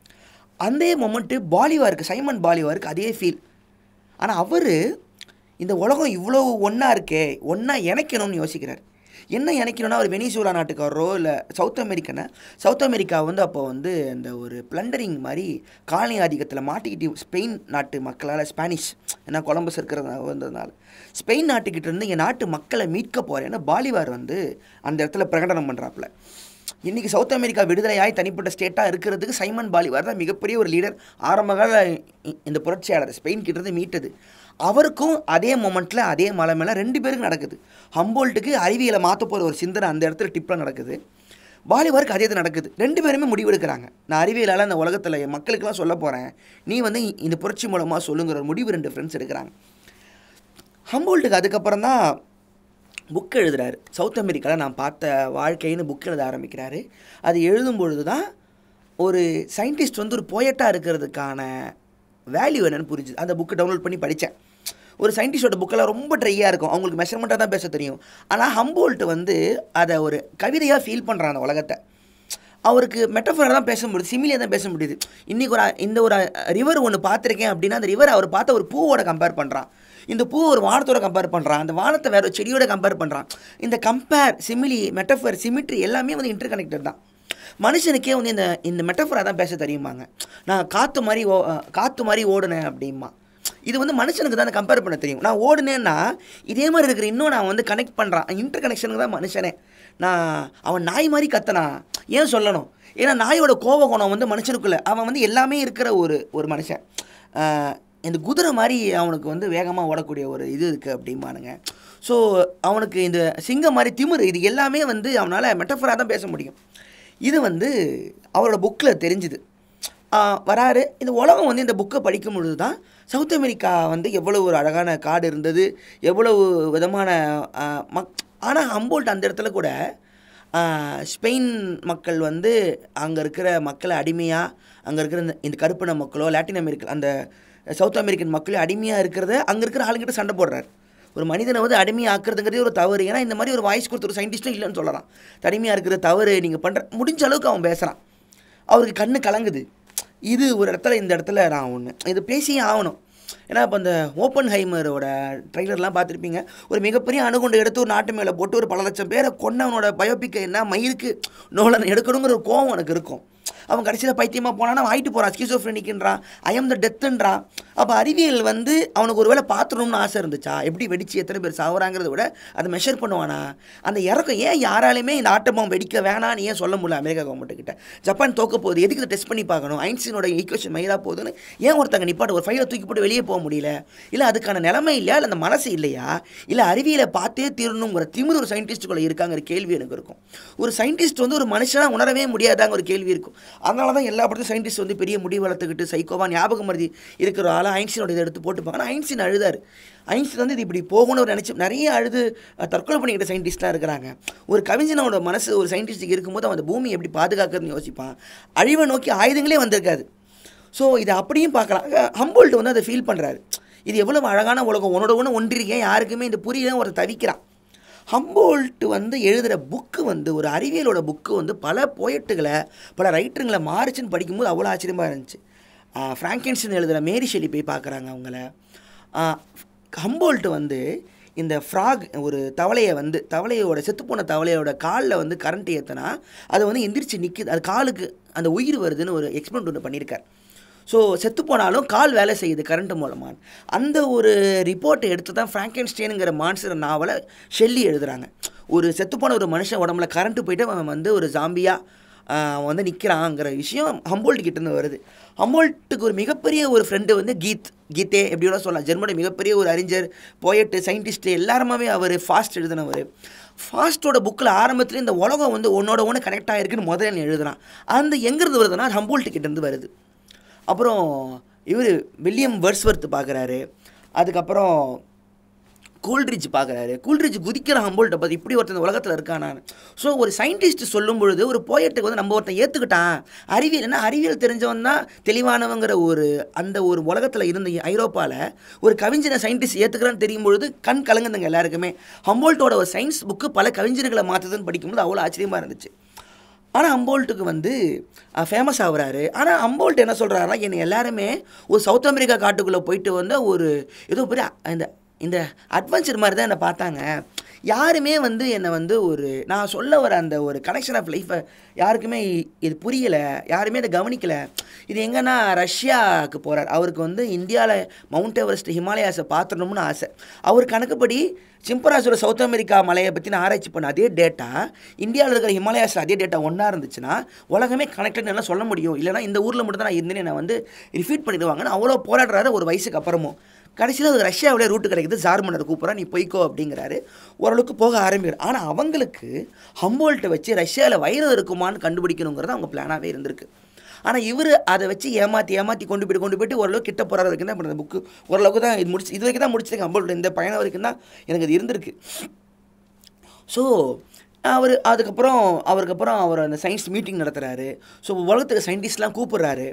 Speaker 2: அந்த மொமெண்ட்டு பாலிவாருக்கு, சைமன் பாலிவாருக்கு அதே ஃபீல். ஆனால் அவர் இந்த உலகம் இவ்வளோ ஒன்றா இருக்கே, ஒன்றா இணைக்கணும்னு யோசிக்கிறார். என்ன இணைக்கணும்னா, அவர் வெனிசுலா நாட்டுக்காரரோ இல்லை சவுத் அமெரிக்கனை, சவுத் அமெரிக்கா வந்து அப்போ வந்து அந்த ஒரு பிளண்டரிங் மாதிரி காலனி ஆதிக்கத்தில் மாட்டிக்கிட்டு ஸ்பெயின் நாட்டு மக்களால், ஸ்பானிஷ் ஏன்னா கொலம்பஸ் இருக்கிறது வந்ததுனால ஸ்பெயின் நாட்டுக்கிட்ட இருந்து என் நாட்டு மக்களை மீட்க போகிறேன்னு பாலிவார் வந்து அந்த இடத்துல பிரகடனம் பண்ணுறாப்புல. இன்றைக்கி சவுத் அமெரிக்கா விடுதலையாய் தனிப்பட்ட ஸ்டேட்டாக இருக்கிறதுக்கு சைமன் பாலிவார் தான் மிகப்பெரிய ஒரு லீடர், ஆரம்பகால இந்த புரட்சியாளர் ஸ்பெயின் கிட்டேருந்து மீட்டது. அவருக்கும் அதே மொமெண்ட்டில் அதே மலை மேலே ரெண்டு பேருக்கு நடக்குது. ஹம்போல்ட்டுக்கு அறிவியலை மாற்ற போகிற ஒரு சிந்தனை அந்த இடத்துல டிப்பில் நடக்குது. பாலிவாருக்கு அதே இது நடக்குது. ரெண்டு பேருமே முடிவெடுக்கிறாங்க, நான் அறிவியலால் அந்த உலகத்தில் மக்களுக்கெல்லாம் சொல்ல போகிறேன், நீ வந்து இந்த புரட்சி மூலமாக சொல்லுங்கிற ஒரு முடிவு ரெண்டு ஃப்ரெண்ட்ஸ் எடுக்கிறாங்க. ஹம்போல்ட்டுக்கு அதுக்கப்புறம் தான் புக் எழுதுகிறாரு. சவுத் அமெரிக்காவில் நான் பார்த்த வாழ்க்கைன்னு புக் எழுத ஆரம்பிக்கிறாரு. அது எழுதும்பொழுது தான் ஒரு சயின்டிஸ்ட் வந்து ஒரு போயட்டாக இருக்கிறதுக்கான வேல்யூ என்னென்னு புரிஞ்சுது. அந்த புக்கு டவுன்லோட் பண்ணி படித்தேன். ஒரு சயின்டிஸ்டோட புக்கெல்லாம் ரொம்ப ட்ரையாக இருக்கும், அவங்களுக்கு மெஷர்மெண்ட்டாக தான் பேச தெரியும். ஆனால் ஹம்போல்ட் வந்து அதை ஒரு கவிதையாக ஃபீல் பண்ணுறான் அந்த உலகத்தை. அவருக்கு மெட்டஃபராக தான் பேச முடியுது, சிமிலியாக தான் பேச முடியுது. இன்றைக்கி ஒரு இந்த ஒரு ரிவர் ஒன்று பார்த்துருக்கேன் அப்படின்னா அந்த ரிவர் அவர் பார்த்த ஒரு பூவோட கம்பேர் பண்ணுறான், இந்த பூ ஒரு வானத்தோட கம்பேர் பண்ணுறான், அந்த வானத்தை வேறு ஒரு செடியோட கம்பேர் பண்ணுறான். இந்த கம்பேர், சிமிலி, மெட்டஃபர், சிமிட்ரி எல்லாமே வந்து இன்டர் கனெக்டட் தான். மனுஷனுக்கே வந்து இந்த இந்த மெட்டஃபராக தான் பேச தெரியுமாங்க. நான் காற்று மாதிரி ஓ காற்று மாதிரி ஓடுனேன் அப்படிமா. இது வந்து மனுஷனுக்கு தான் கம்பேர் பண்ண தெரியும். நான் ஓடுனேன்னா இதே மாதிரி இருக்கிற இன்னும் நான் வந்து கனெக்ட் பண்ணுறான். இன்டர் கனெக்ஷனுக்கு தான் மனுஷனே. நான் அவன் நாய் மாதிரி கத்தனா ஏன் சொல்லணும்? ஏன்னா நாயோட கோப குணம் வந்து மனுஷனுக்குள்ளே, அவன் வந்து எல்லாமே இருக்கிற ஒரு ஒரு மனுஷன். இந்த குதிரை மாதிரி அவனுக்கு வந்து வேகமாக ஓடக்கூடிய ஒரு இது இருக்குது அப்படிம்பானுங்க. ஸோ அவனுக்கு இந்த சிங்கம் மாதிரி திமிரு, இது எல்லாமே வந்து அவனால் மெட்டஃபராக தான் பேச முடியும். இது வந்து அவரோட புக்கில் தெரிஞ்சுது. வராரு. இந்த உலகம் வந்து இந்த புக்கை படிக்கும் பொழுது தான் சவுத் அமெரிக்கா வந்து எவ்வளோ ஒரு அழகான காடு இருந்தது, எவ்வளவு விதமான மக் ஆனால் ஹம்போல்ட் அந்த இடத்துல கூட ஸ்பெயின் மக்கள் வந்து அங்கே இருக்கிற மக்களை அடிமையாக, அங்கே இருக்கிற இந்த இந்த கருப்பின மக்களோ லாட்டின் அமெரிக்கா அந்த சவுத் அமெரிக்கன் மக்களே அடிமையாக இருக்கிறத அங்கே இருக்கிற ஆளுங்கிட்ட சண்டை போடுறாரு. ஒரு மனிதனை வந்து அடிமையாக ஆக்குறதுங்கிறதே ஒரு தவறு. ஏன்னா இந்த மாதிரி ஒரு வாய்ஸ் கொடுத்த ஒரு சயின்டிஸ்ட்டும் இல்லைன்னு சொல்லலாம். தனிமையாக இருக்கிற தவறு நீங்கள் பண்ணுற முடிஞ்ச அளவுக்கு அவன் பேசுகிறான். அவருக்கு கண்ணு கலங்குது. இது ஒரு இடத்துல இந்த இடத்துல நான் ஒன்று இது பேசியே ஆகணும். ஏன்னா இப்போ அந்த ஓப்பன் ஹைமரோட ட்ரெய்லர்லாம் பார்த்துருப்பீங்க. ஒரு மிகப்பெரிய அணுகுண்டு எடுத்து ஒரு நாட்டு மேலே போட்டு ஒரு பல லட்சம் பேரை கொன்னவனோட பயோபிக்கை என்ன மயிருக்கு நோலன் எடுக்கணுங்கிற ஒரு கோவம் எனக்கு இருக்கும். அவன் கடைசியில் பைத்தியமாக போனான்னா அவன் ஆகிட்டு போகிறான், ஸ்கிசோஃப்ரெனிக்ன்றான், ஐ எம் த டெத்துன்றான். அப்போ அறிவியல் வந்து அவனுக்கு ஒரு வேளை பார்த்துடணும்னு ஆசை இருந்துச்சா? எப்படி வெடிச்சு எத்தனை பேர் சாகுறாங்கிறத விட அதை மெஷர் பண்ணுவானா? அந்த இறக்கம் ஏன் யாராலையுமே இந்த ஆட்டமாக வெடிக்க வேணான்னு ஏன் சொல்ல முடியல அமெரிக்கா கவர்மெண்ட் கிட்ட? ஜப்பான் தோக்க போகுது, எதுக்கு இதை டெஸ்ட் பண்ணி பார்க்கணும்? ஐன்ஸ்டீனோட ஈக்குவேஷன் மயிலாக போகுதுன்னு ஏன் ஒருத்தங்க நிப்பாட்டு ஒரு ஃபைலை தூக்கி போட்டு வெளியே போக முடியல? இல்லை அதுக்கான நிலைமை இல்லையா, இல்லை அந்த மனசு இல்லையா, இல்லை அறிவியலை பார்த்தே தீரணுங்கிற திமிரு ஒரு சயின்டிஸ்ட்டுக்குள்ளே இருக்காங்கிற கேள்வி எனக்கு இருக்கும். ஒரு சயின்டிஸ்ட் வந்து ஒரு மனுஷனாக உணரவே முடியாதாங்க ஒரு கேள்வி இருக்கும். அதனால தான் எல்லா படத்தையும் சயின்டிஸ்ட் வந்து பெரிய முடி வளர்த்துக்கிட்டு சைக்கோவா ஞாபகம் மருதி இருக்கிற ஆளை ஐன்ஸ்டீனோட இதை எடுத்து போட்டுப்பாங்க. ஆனால் ஐன்ஸ்டீன் அழுதார். ஐன்ஸ்டீன் வந்து இது இப்படி போகணும்னு நினச்சி நிறைய அழுது தற்கொலை பண்ணிக்கிட்ட சயின்டிஸ்ட்லாம் இருக்கிறாங்க. ஒரு கவிஞனோட மனசு ஒரு சயின்டிஸ்ட்டுக்கு இருக்கும்போது அவன் அந்த பூமி எப்படி பாதுகாக்கிறதுன்னு யோசிப்பான். அழிவை நோக்கி ஆயுதங்களே வந்திருக்காது. ஸோ இதை அப்படியும் பார்க்கலாம். ஹம்போல்ட் வந்து அதை ஃபீல் பண்ணுறாரு. இது எவ்வளோ அழகான உலகம், உன்னோட ஒன்று ஒன்றிருக்கேன், யாருக்குமே இந்த புரியல ஒரு தவிக்கிறான். ஹம்போல்ட் வந்து எழுதுகிற புக்கு வந்து ஒரு அறிவியலோட புக்கு வந்து பல போயட்டுகளை பல ரைட்டருங்களை மாறிச்சுன்னு படிக்கும்போது அவ்வளோ ஆச்சரியமாக இருந்துச்சு. ஃப்ராங்கென்ஸ்டைன் எழுதுகிற மேரி ஷெல்லி போய் பார்க்குறாங்க அவங்கள. ஹம்போல்ட் வந்து இந்த ஃப்ராக் ஒரு தவளையை வந்து தவளையோட செத்துப்போன தவளையோட காலில் வந்து கரண்ட் ஏற்றினா அது வந்து எந்திரிச்சு நிற்குது, அது காலுக்கு அந்த உயிர் வருதுன்னு ஒரு எக்ஸ்பெரிமெண்ட் ஒன்று பண்ணியிருக்கார். ஸோ செத்து போனாலும் கால் வேலை செய்யுது கரண்ட் மூலமாக. அந்த ஒரு ரிப்போர்ட்டை எடுத்து தான் ஃப்ராங்கென்ஸ்டைனுங்கிற மான்ஸ்டர் நாவலை ஷெல்லி எழுதுகிறாங்க. ஒரு செத்துப்போன ஒரு மனுஷன் உடம்புல கரண்ட்டு போயிட்டு அவன் வந்து ஒரு ஜாம்பியாக வந்து நிற்கிறாங்கிற விஷயம் ஹம்போல்ட் கிட்டேருந்து வருது. ஹம்போல்ட்டுக்கு ஒரு மிகப்பெரிய ஒரு ஃப்ரெண்டு வந்து கீத் கீத்தே எப்படியோட சொல்லலாம். ஜெர்மனி மிகப்பெரிய ஒரு அறிஞர், போயட்டு, சயின்டிஸ்ட்டு எல்லாருமே அவர் ஃபாஸ்ட் எழுதினவர். ஃபாஸ்ட்டோட புக்கில் ஆரம்பத்தில் இந்த உலகம் வந்து ஒன்னோட ஒன்று கனெக்ட் ஆகிருக்குன்னு முதல்ல எழுதுனான். அந்த எங்கேருந்து வருதுன்னா ஹம்போல்ட்டு கிட்டேருந்து வருது. அப்புறம் இவர் வில்லியம் வேர்ட்ஸ்வர்த் பார்க்குறாரு. அதுக்கப்புறம் கூல்ட்ரிட்ஜ் பார்க்குறாரு. கூல்ட்ரிட்ஜ் குதிக்கிற ஹம்போல்ட்டை பார்த்து இப்படி ஒருத்தர் உலகத்தில் இருக்கானான்னு. ஸோ ஒரு சயின்டிஸ்ட் சொல்லும் பொழுது ஒரு போயட்டுக்கு வந்து நம்ம ஒருத்தன் ஏற்றுக்கிட்டான். அறிவியல் என்ன அறிவியல் தெரிஞ்சவன் தான் தெளிவானவங்கிற ஒரு அந்த ஒரு உலகத்தில் இருந்த ஐரோப்பாவில் ஒரு கவிஞனை சயின்டிஸ்ட் ஏற்றுக்கிறான்னு தெரியும் பொழுது கண் கலங்குதுங்க எல்லாருக்குமே. ஹம்போல்ட்டோட ஒரு சயின்ஸ் புக்கு பல கவிஞர்களை மாற்றுதுன்னு படிக்கும்போது அவ்வளோ ஆச்சரியமாக இருந்துச்சு. ஆனால் ஹம்போல்ட்டுக்கு வந்து ஃபேமஸ் ஆகுறாரு. ஆனால் ஹம்போல்ட் என்ன சொல்கிறாருன்னா, என்னை எல்லாருமே ஒரு சவுத் அமெரிக்கா காட்டுக்குள்ளே போயிட்டு வந்து ஒரு ஏதோ பெரிய இந்த இந்த அட்வென்ச்சர் மாதிரி தான் என்னை பார்த்தாங்க. யாருமே வந்து என்னை வந்து ஒரு நான் சொல்ல வர அந்த ஒரு கனெக்ஷன் ஆஃப் லைஃப்பை யாருக்குமே இது புரியலை, யாருமே அதை கவனிக்கலை. இது எங்கன்னா ரஷ்யாவுக்கு போகிறார். அவருக்கு வந்து இந்தியாவில் மவுண்ட் எவரெஸ்ட் ஹிமாலயாஸை பார்த்துடணும்னு ஆசை. அவர் கணக்குப்படி சிம்பராசோட சவுத் அமெரிக்கா மலையை பற்றி நான் ஆராய்ச்சி பண்ண அதே டேட்டா இந்தியாவில் இருக்கிற ஹிமாலயாஸில் அதே டேட்டா ஒன்றா இருந்துச்சுன்னா உலகமே கனெக்டட்னு எல்லாம் சொல்ல முடியும். இல்லைனா இந்த ஊரில் மட்டும் தான் நான் இருந்தேன்னு என்னை வந்து ரிஃபீட் பண்ணிடுவாங்கன்னு அவ்வளோ போராடுறாரு ஒரு வயசுக்கு அப்புறமும். கடைசியில் அது ரஷ்யாவிலே ரூட்டு கிடைக்குது, ஜார் மன்னர் கூப்பிட்றா, நீ போய்க்கோ அப்படிங்கிறாரு. ஓரளவுக்கு போக ஆரம்பிக்கிறார். ஆனால் அவங்களுக்கு ஹம்போல்ட்டை வச்சு ரஷ்யாவில் வைரம் இருக்குமான்னு கண்டுபிடிக்கணுங்கிறது அவங்க பிளானாகவே இருந்திருக்கு. ஆனால் இவர் அதை வச்சு ஏமாற்றி ஏமாற்றி கொண்டு போய்ட்டு கொண்டு போய்ட்டு ஓரளவுக்கு கிட்ட போகிற வரைக்கும் தான் இந்த புக்கு ஓரளவுக்கு தான் இது முடிச்சு இது வரைக்கும் தான் முடிச்சிருக்கேன். ஹம்போல்ட் இந்த பயணம் வரைக்கும் தான் எனக்கு அது இருந்திருக்கு. ஸோ அவர் அதுக்கப்புறம் அவருக்கப்புறம் அவர் அந்த சயின்ஸ் மீட்டிங் நடத்துகிறாரு. ஸோ உலகத்துக்கு சயின்டிஸ்ட்லாம் கூப்பிட்றாரு.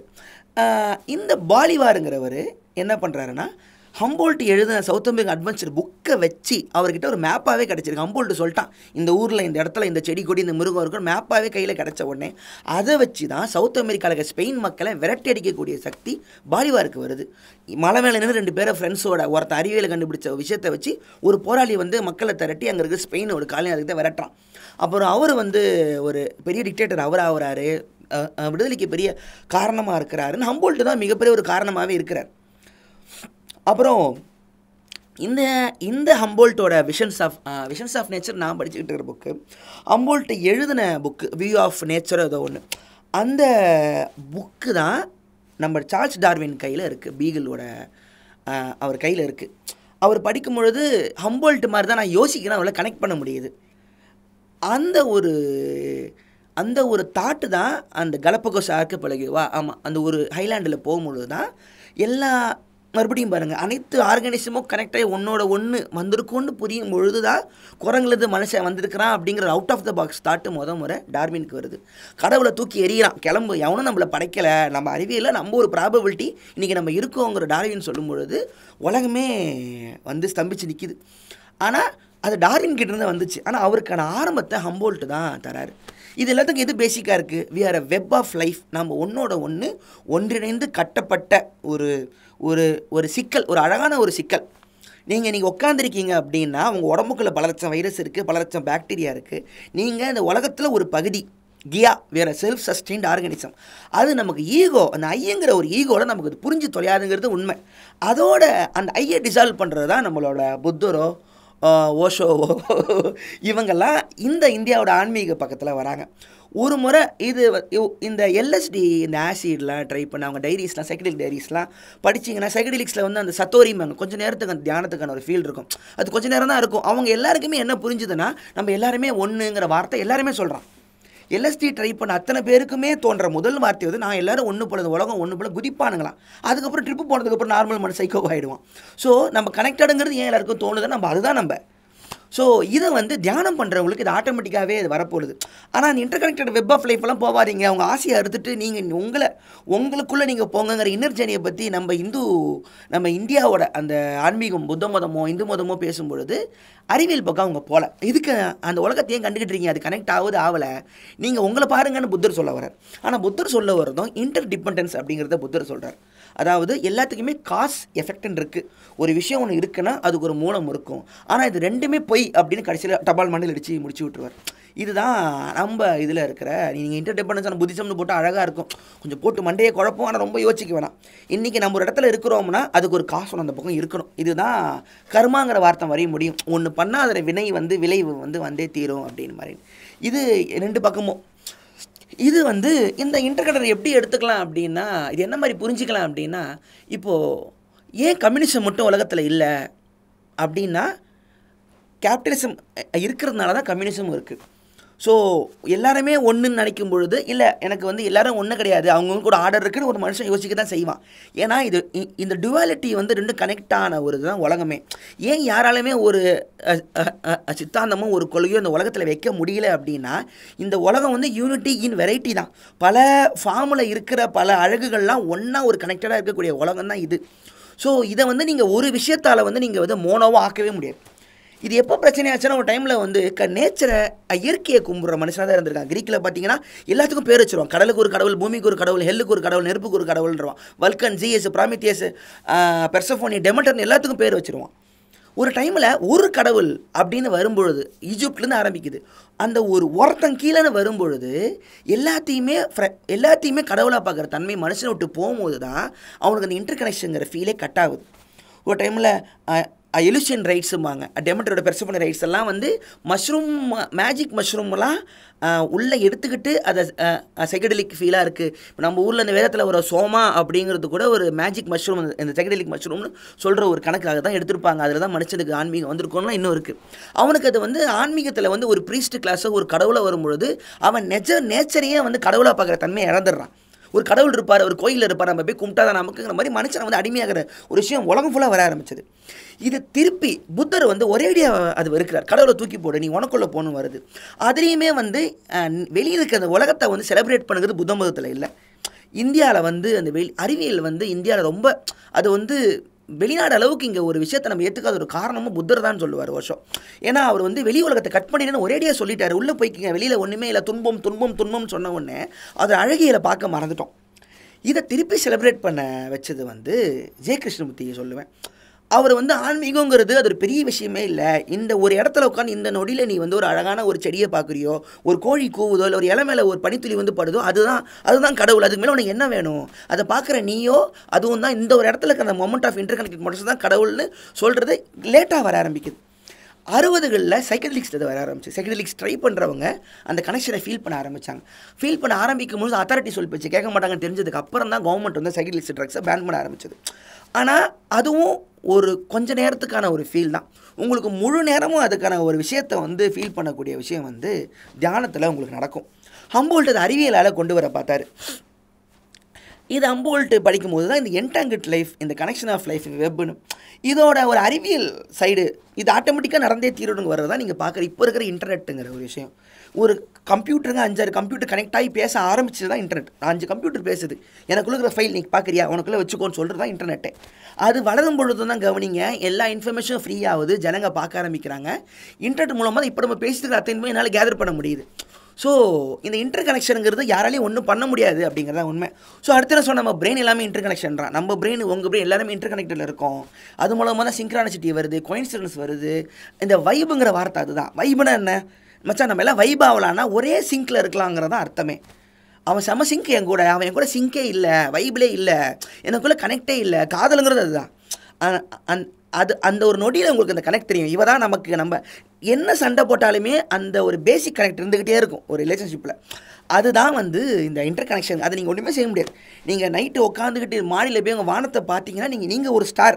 Speaker 2: இந்த பாலிவாருங்கிறவர் என்ன பண்ணுறாருன்னா, ஹம்போல்ட் எழுதின சவுத் அமெரிக்கன் அட்வென்ச்சர் புக்கை வச்சு அவர்கிட்ட ஒரு மேப்பாகவே கிடச்சிருக்கு. ஹம்போல்ட் சொல்லிட்டான், இந்த ஊரில் இந்த இடத்துல இந்த செடி கொடி இந்த மிருகம் இருக்கும், மேப்பாகவே கையில் கிடச்ச உடனே அதை வச்சு தான் சவுத் அமெரிக்காவில் ஸ்பெயின் மக்களை விரட்டி அடிக்கக்கூடிய சக்தி பாலிவாருக்கு வருது. மலை மேலே நின்று ரெண்டு பேரை ஃப்ரெண்ட்ஸோட ஒருத்த அறிவியலை கண்டுபிடிச்ச விஷயத்தை வச்சு ஒரு போராளி வந்து மக்களை திரட்டி அங்கே இருக்க ஸ்பெயினோட காலையும் அதுக்கு தான் விரட்டுறான். அப்புறம் அவர் வந்து ஒரு பெரிய டிக்டேட்டர் அவர் ஆகிறாரு, விடுதலைக்கு பெரிய காரணமாக இருக்கிறாருன்னு ஹம்போல்ட் தான் மிகப்பெரிய ஒரு காரணமாகவே இருக்கிறார். அப்புறம் இந்த இந்த ஹம்போல்ட்டோட visions of visions of nature நான் படிச்சுக்கிட்டு இருக்கிற புக்கு, ஹம்போல்ட் எழுதின புக்கு வியூ ஆஃப் நேச்சர் ஏதோ ஒன்று, அந்த புக்கு தான் நம்ம சார்ல்ஸ் டார்வின் கையில் இருக்குது, பீகிளோட அவர் கையில் இருக்குது. அவர் படிக்கும் பொழுது ஹம்போல்ட் மாதிரி தான் நான் யோசிக்கிறேன், அவளை கனெக்ட் பண்ண முடியுது. அந்த ஒரு அந்த ஒரு தாட்டு தான் அந்த கலப்பகோஸ் ஆர்க்கிபெலகோவா ஆமாம் அந்த ஒரு ஹைலாண்டில் போகும்பொழுது தான் எல்லா மறுபடியும் பாருங்கள் அனைத்து ஆர்கானிசமும் கனெக்டாகி ஒன்றோட ஒன்று வந்திருக்கும்னு புரியும் பொழுது தான் குரங்குலது மனுஷன் வந்திருக்கிறான் அப்படிங்கிற out of the box thought முத முறை டார்வினுக்கு வருது. கடவுளை தூக்கி எறிகிறான், கிளம்பு, எவனும் நம்மளை படைக்கலை, நம்ம அறிவியலில் நம்ம ஒரு ப்ராபபிலிட்டி இன்றைக்கி நம்ம இருக்கோங்கிற டார்வின் சொல்லும் பொழுது உலகமே வந்து ஸ்தம்பிச்சு நிற்கிது. ஆனால் அது டார்வின் கிட்டேருந்து வந்துச்சு. ஆனால் அவருக்கான ஆரம்பத்தை ஹம்போல்ட் தான் தராரு. இது எல்லாத்துக்கும் எது பேசிக்காக இருக்குது, we are a web of life, நம்ம ஒன்றோட ஒன்று ஒன்றிணைந்து கட்டப்பட்ட ஒரு ஒரு ஒரு சிக்கல், ஒரு அழகான ஒரு சிக்கல். நீங்கள் நீங்கள் உட்காந்துருக்கீங்க அப்படின்னா உங்கள் உடம்புக்குள்ளே பல லட்சம் வைரஸ் இருக்குது, பல லட்சம் பாக்டீரியா இருக்குது. நீங்கள் இந்த உலகத்தில் ஒரு பகுதி, கியா, வேறு செல்ஃப் சஸ்டெயின்ட் ஆர்கானிசம். அது நமக்கு ஈகோ, அந்த ஐயங்கிற ஒரு ஈகோவில் நமக்கு அது புரிஞ்சு தொலையாதுங்கிறது உண்மை. அதோட அந்த ஐயை டிசால்வ் பண்ணுறது தான் நம்மளோட புத்தரோ ஓஷோவோ இவங்கெல்லாம் இந்த இந்தியாவோட ஆன்மீக பக்கத்தில் வராங்க. ஒரு முறை இது இந்த எல்எஸ்டி இந்த ஆசிட்லாம் ட்ரை பண்ண அவங்க டைரிஸ்லாம் சைக்கடிலிக் டைரிஸ்லாம் படிச்சிங்கன்னா சைக்கடிலிக்ஸில் வந்து அந்த சத்தோரிம்பாங்க, கொஞ்சம் நேரத்துக்கு அந்த தியானத்துக்கான ஒரு ஃபீல் இருக்கும், அது கொஞ்சம் நேரம் தான் இருக்கும். அவங்க எல்லாருக்குமே என்ன புரிஞ்சுதுன்னா நம்ம எல்லாருமே ஒன்றுங்கிற வார்த்தை எல்லாருமே சொல்கிறான். எல்எஸ்டி ட்ரை பண்ண அத்தனை பேருக்குமே தோன்ற முதல் வார்த்தை வந்து நான் எல்லோரும் ஒன்று போல இந்த உலகம் ஒன்று போல குதிப்பானுங்களாம். அதுக்கப்புறம் ட்ரிப்பு போனதுக்கப்புறம் நார்மல் மனு சைக்கோ ஆகிடுவான். ஸோ நம்ம கனெக்டடுங்கிறது ஏன் எல்லாருக்கும் தோணுது, நம்ம அதுதான் நம்ம. ஸோ இதை வந்து தியானம் பண்ணுறவங்களுக்கு இது ஆட்டோமேட்டிக்காகவே அது வரப்போகுது. ஆனால் அந்த இன்டர் கனெக்டட் வெப் ஆஃப் லைஃப்லாம் போகாதீங்க, அவங்க ஆசையை அறுத்துட்டு நீங்கள் உங்களை உங்களுக்குள்ளே நீங்கள் போங்கிற இன்னர் ஜேர்னியை பற்றி நம்ம இந்து நம்ம இந்தியாவோட அந்த ஆன்மீகம் புத்த மதமோ இந்து மதமோ பேசும்பொழுது அறிவியல் பக்கம் அவங்க போகல. இதுக்கு அந்த உலகத்தையும் கண்டுக்கிட்டு இருக்கீங்க, அது கனெக்ட் ஆகுது ஆகலை, நீங்கள் உங்களை பாருங்கன்னு புத்தர் சொல்ல வர்றார். ஆனால் புத்தர் சொல்ல வரதும் இன்டர் டிபெண்டன்ஸ் அப்படிங்கிறத புத்தர் சொல்கிறார். அதாவது எல்லாத்துக்குமே காஸ் எஃபெக்ட்னு இருக்குது. ஒரு விஷயம் ஒன்று இருக்குன்னா அதுக்கு ஒரு மூலம் இருக்கும். ஆனால் இது ரெண்டுமே பொய் அப்படின்னு கடைசியில் டபால் மண்ணில் அடித்து முடிச்சு விட்டுருவார். இதுதான் நம்ம இதில் இருக்கிற நீங்கள் இன்டர் டிபெண்டன்ஸான புத்திசம்னு போட்டால் அழகாக இருக்கும், கொஞ்சம் போட்டு மண்டையை குழப்பம், ஆனால் ரொம்ப யோசிக்க வேணாம். இன்றைக்கி நம்ம ஒரு இடத்துல இருக்கிறோம்னா அதுக்கு ஒரு காசு ஒன்று அந்த பக்கம் இருக்கணும். இதுதான் கர்மாங்கிற வார்த்தை வரைய முடியும். ஒன்று பண்ணால் அதில் வினை வந்து விளைவு வந்து வந்தே தீரும் அப்படின்னு மாதிரி. இது ரெண்டு பக்கமும் இது வந்து இந்த இன்டர்கனெக்டர் எப்படி எடுத்துக்கலாம் அப்படின்னா, இது என்ன மாதிரி புரிஞ்சிக்கலாம் அப்படின்னா, இப்போது ஏன் கம்யூனிசம் மட்டும் உலகத்தில் இல்லை அப்படின்னா, கேபிட்டலிசம் இருக்கிறதுனால தான் கம்யூனிசமும் இருக்குது. ஸோ எல்லாருமே ஒன்றுன்னு நினைக்கும் பொழுது இல்லை எனக்கு வந்து எல்லோரும் ஒன்றும் கிடையாது, அவங்களுக்கு கூட ஆர்டர் இருக்குன்னு ஒரு மனுஷன் யோசிக்க தான் செய்வான். ஏன்னா இது இந்த டுவாலிட்டி வந்து ரெண்டு கனெக்ட் ஆன ஒரு இதுதான் உலகமே. ஏன் யாராலுமே ஒரு சித்தாந்தமும் ஒரு கொள்கையும் இந்த உலகத்தில் வைக்க முடியல அப்படின்னா, இந்த உலகம் வந்து யூனிட்டி இன் வெரைட்டி தான். பல ஃபார்மில் இருக்கிற பல அழகுகள்லாம் ஒன்றா ஒரு கனெக்டடாக இருக்கக்கூடிய உலகம் தான் இது. ஸோ இதை வந்து நீங்கள் ஒரு விஷயத்தால் வந்து நீங்கள் வந்து மோனோவாக ஆக்கவே முடியாது. இது எப்போ பிரச்சனை ஆச்சுன்னா ஒரு டைமில் வந்து க நேச்சரை இயற்கையை கும்பிட்ற மனுஷனாக தான் இருந்திருக்காங்க. கிரீக்கில் பார்த்தீங்கன்னா எல்லாத்துக்கும் பேர் வச்சுருவான். கடலுக்கு ஒரு கடவுள், பூமிக்கு ஒரு கடவுள், ஹெல்லுக்கு ஒரு கடவுள், நெருப்புக்கு ஒரு கடவுள்ன்றவான். வல்கன், ஜிஎஸ், பிராமித்தியஸ், பெர்சஃபோனி, டெமெட்டர்னு எல்லாத்துக்கும் பேர் வச்சுருவான். ஒரு டைமில் ஒரு கடவுள் அப்படின்னு வரும்பொழுது ஈஜிப்ட்லேருந்து ஆரம்பிக்குது. அந்த ஒரு ஒருத்தன் கீழேன்னு வரும்பொழுது எல்லாத்தையுமே எல்லாத்தையுமே கடவுளாக பார்க்குற தன்மை மனுஷனை விட்டு போகும்போது தான் அவனுக்கு அந்த இன்டர் கனெக்ஷனுங்கிற ஃபீலே கட் ஆகுது. ஒரு டைமில் எலுஷியன் ரைட்ஸும்பாங்க, டெமெட்டரோட பெர்செஃபோனே ரைட்ஸ் எல்லாம் வந்து மஷ்ரூம் மேஜிக் மஷ்ரூம்லாம் உள்ளே எடுத்துக்கிட்டு அதை சைக்கடெலிக் ஃபீலாக இருக்குது. இப்போ நம்ம ஊரில் இந்த வேதத்தில் ஒரு சோமா அப்படிங்கிறது கூட ஒரு மேஜிக் மஷ்ரூம், இந்த சைக்கடெலிக் மஷ்ரூம்னு சொல்கிற ஒரு கணக்காக தான் எடுத்திருப்பாங்க. அதில் தான் மனுஷனுக்கு ஆன்மீகம் வந்திருக்கோம்லாம் இன்னும் இருக்குது. அவனுக்கு அது வந்து ஆன்மீகத்தில் வந்து ஒரு ப்ரீஸ்ட் கிளாஸை ஒரு கடவுளை வரும்பொழுது அவன் நெஜ நேச்சரையே வந்து கடவுளாக பார்க்குற தன்மையை இழந்துடுறான். ஒரு கடவுள் இருப்பார், ஒரு கோயிலில் இருப்பார், நம்ம போய் கும்பிட்டா தான் நமக்குங்கிற மாதிரி மனுஷனை வந்து அடிமையாகிற ஒரு விஷயம் உலகம் ஃபுல்லாக வர ஆரம்பிச்சது. இது திருப்பி புத்தர் வந்து ஒரேடியாக அது இருக்கிறார், கடவுளை தூக்கி போடு நீ உனக்குள்ளே போகணும் வருது. அதுலேயுமே வந்து வெளியில் இருக்க அந்த உலகத்தை வந்து செலிப்ரேட் பண்ணுறது புத்த மதத்தில் இல்லை. இந்தியாவில் வந்து அந்த வெளி அறிவியல் வந்து இந்தியாவில் ரொம்ப அது வந்து வெளிநாடு அளவுக்கு இங்கே ஒரு விஷயத்தை நம்ம ஏற்றுக்காத ஒரு காரணமும் புத்தர் தான் சொல்லுவார் வருஷம். ஏன்னா அவர் வந்து வெளி உலகத்தை கட் பண்ணிடுன்னு ஒரேடியாக சொல்லிட்டாரு. உள்ளே போய்க்கிங்க, வெளியில் ஒன்றுமே இல்லை, துன்பம் துன்பம் துன்பம்னு சொன்ன உடனே அதை அழகியலை பார்க்க மறந்துட்டோம். இதை திருப்பி செலிப்ரேட் பண்ண வச்சது வந்து ஜெய கிருஷ்ணமூர்த்தியை சொல்லுவேன். அவர் வந்து ஆன்மீகங்கிறது அது ஒரு பெரிய விஷயமே இல்லை. இந்த ஒரு இடத்துல உட்காந்து இந்த நொடியில் நீ வந்து ஒரு அழகான ஒரு செடியை பார்க்குறியோ, ஒரு கோழி கூவுதோ, இல்லை ஒரு இலை மேலே ஒரு பனித்துளி வந்து படுதோ, அதுதான் அதுதான் கடவுள். அதுக்கு மேலே உனக்கு என்ன வேணும்? அதை பார்க்குற நீயோ அதுவும் தான் இந்த ஒரு இடத்துல இருக்கிற அந்த மொமெண்ட் ஆஃப் இன்டர் கனெக்டட் மட்டும் தான் கடவுள்னு சொல்கிறது லேட்டாக வர ஆரம்பிக்குது. அறுபதுகளில் சைக்கடெலிக்ஸ் இது வர ஆரம்பிச்சு. சைக்கடெலிக்ஸ் ட்ரை பண்ணுறவங்க அந்த கனெக்ஷனை ஃபீல் பண்ண ஆரம்பித்தாங்க. ஃபீல் பண்ண ஆரம்பிக்கும் போது அத்தாரிட்டி சொல் பேச்சு கேட்க மாட்டாங்கன்னு தெரிஞ்சதுக்கு அப்புறம் தான் கவர்மெண்ட் வந்து சைக்கடெலிக்ஸ் ட்ரக்ஸை பேன் பண்ண ஆரம்பிச்சது. ஆனால் அதுவும் ஒரு கொஞ்ச நேரத்துக்கான ஒரு ஃபீல் தான். உங்களுக்கு முழு நேரமும் அதுக்கான ஒரு விஷயத்தை வந்து ஃபீல் பண்ணக்கூடிய விஷயம் வந்து தியானத்தில் உங்களுக்கு நடக்கும். ஹம்போல்ட் அது அறிவியலால் கொண்டு வர பார்த்தாரு. இது ஹம்போல்ட் படிக்கும்போது தான் இந்த என்டாங்கிட் லைஃப், இந்த கனெக்ஷன் ஆஃப் லைஃப் வெப்னு இதோட ஒரு அறிவியல் சைடு இது ஆட்டோமேட்டிக்காக நடந்தே தீரணுங்க வர்றது தான் நீங்கள் பார்க்குற இப்போ இருக்கிற இன்டர்நெட்டுங்கிற ஒரு விஷயம். ஒரு கம்ப்யூட்டருங்க அஞ்சாறு கம்ப்யூட்டர் கனெக்ட் ஆகி பேச ஆரம்பிச்சது தான் இன்டர்நெட். அஞ்சு கம்ப்யூட்டர் பேசுது, எனக்குள்ள இருக்கிற ஃபைல் நீ பார்க்குறியா, உனக்குள்ளே வச்சுக்கோன்னு சொல்கிறது தான் இன்டர்நெட்டு. அது வளரும் பொழுது தான் கவனிங்க, எல்லா இன்ஃபர்மேஷனும் ஃப்ரீ ஆகுது, ஜனங்க பார்க்க ஆரம்பிக்கிறாங்க. இன்டர்நெட் மூலமாக இப்போ நம்ம பேசிட்டு அத்தனை என்னால் கேதர் பண்ண முடியுது. ஸோ இந்த இன்டர் கனெக்ஷனுங்கிறது யாராலையும் ஒன்றும் பண்ண முடியாது அப்படிங்கிறதா உண்மை. ஸோ அடுத்த என்ன சொன்ன நம்ம பிரெயின் எல்லாமே இன்டர் கனெக்ஷன்றான். நம்ம பிரெயின் உங்கள் பிரெயின் எல்லாருமே இன்டர் கனெக்டில் இருக்கும். அது மூலமாக தான் சிங்க்ரானிசிட்டி வருது, கோயின்சிடன்ஸ் வருது. இந்த வைபுங்கிற வார்த்தை அதுதான். வைபுனா என்ன மச்சான், நம்ம எல்லாம் வைப் ஆகலான்னா ஒரே சிங்கில் இருக்கலாங்கிறதான் அர்த்தமே. அவன் செம சிங்க் என் கூட, அவன் என் கூட சிங்கே இல்லை, வைபிளே இல்லை, எனக்குள்ளே கனெக்டே இல்லை. காதலுங்கிறது அதுதான். அந் அது அந்த ஒரு நொடியில் உங்களுக்கு அந்த கனெக்ட் தெரியும். இவ தான் நமக்கு, நம்ம என்ன சண்டை போட்டாலுமே அந்த ஒரு பேசிக் கனெக்ட் இருந்துக்கிட்டே இருக்கும் ஒரு ரிலேஷன்ஷிப்பில். அதுதான் வந்து இந்த இன்டர் கனெக்ஷன். அதை நீங்கள் ஒன்றுமே செய்ய முடியாது. நீங்கள் நைட்டு உட்காந்துக்கிட்டு மாடியில் போய் உங்கள் வானத்தை பார்த்தீங்கன்னா நீங்கள் நீங்கள் ஒரு ஸ்டார்.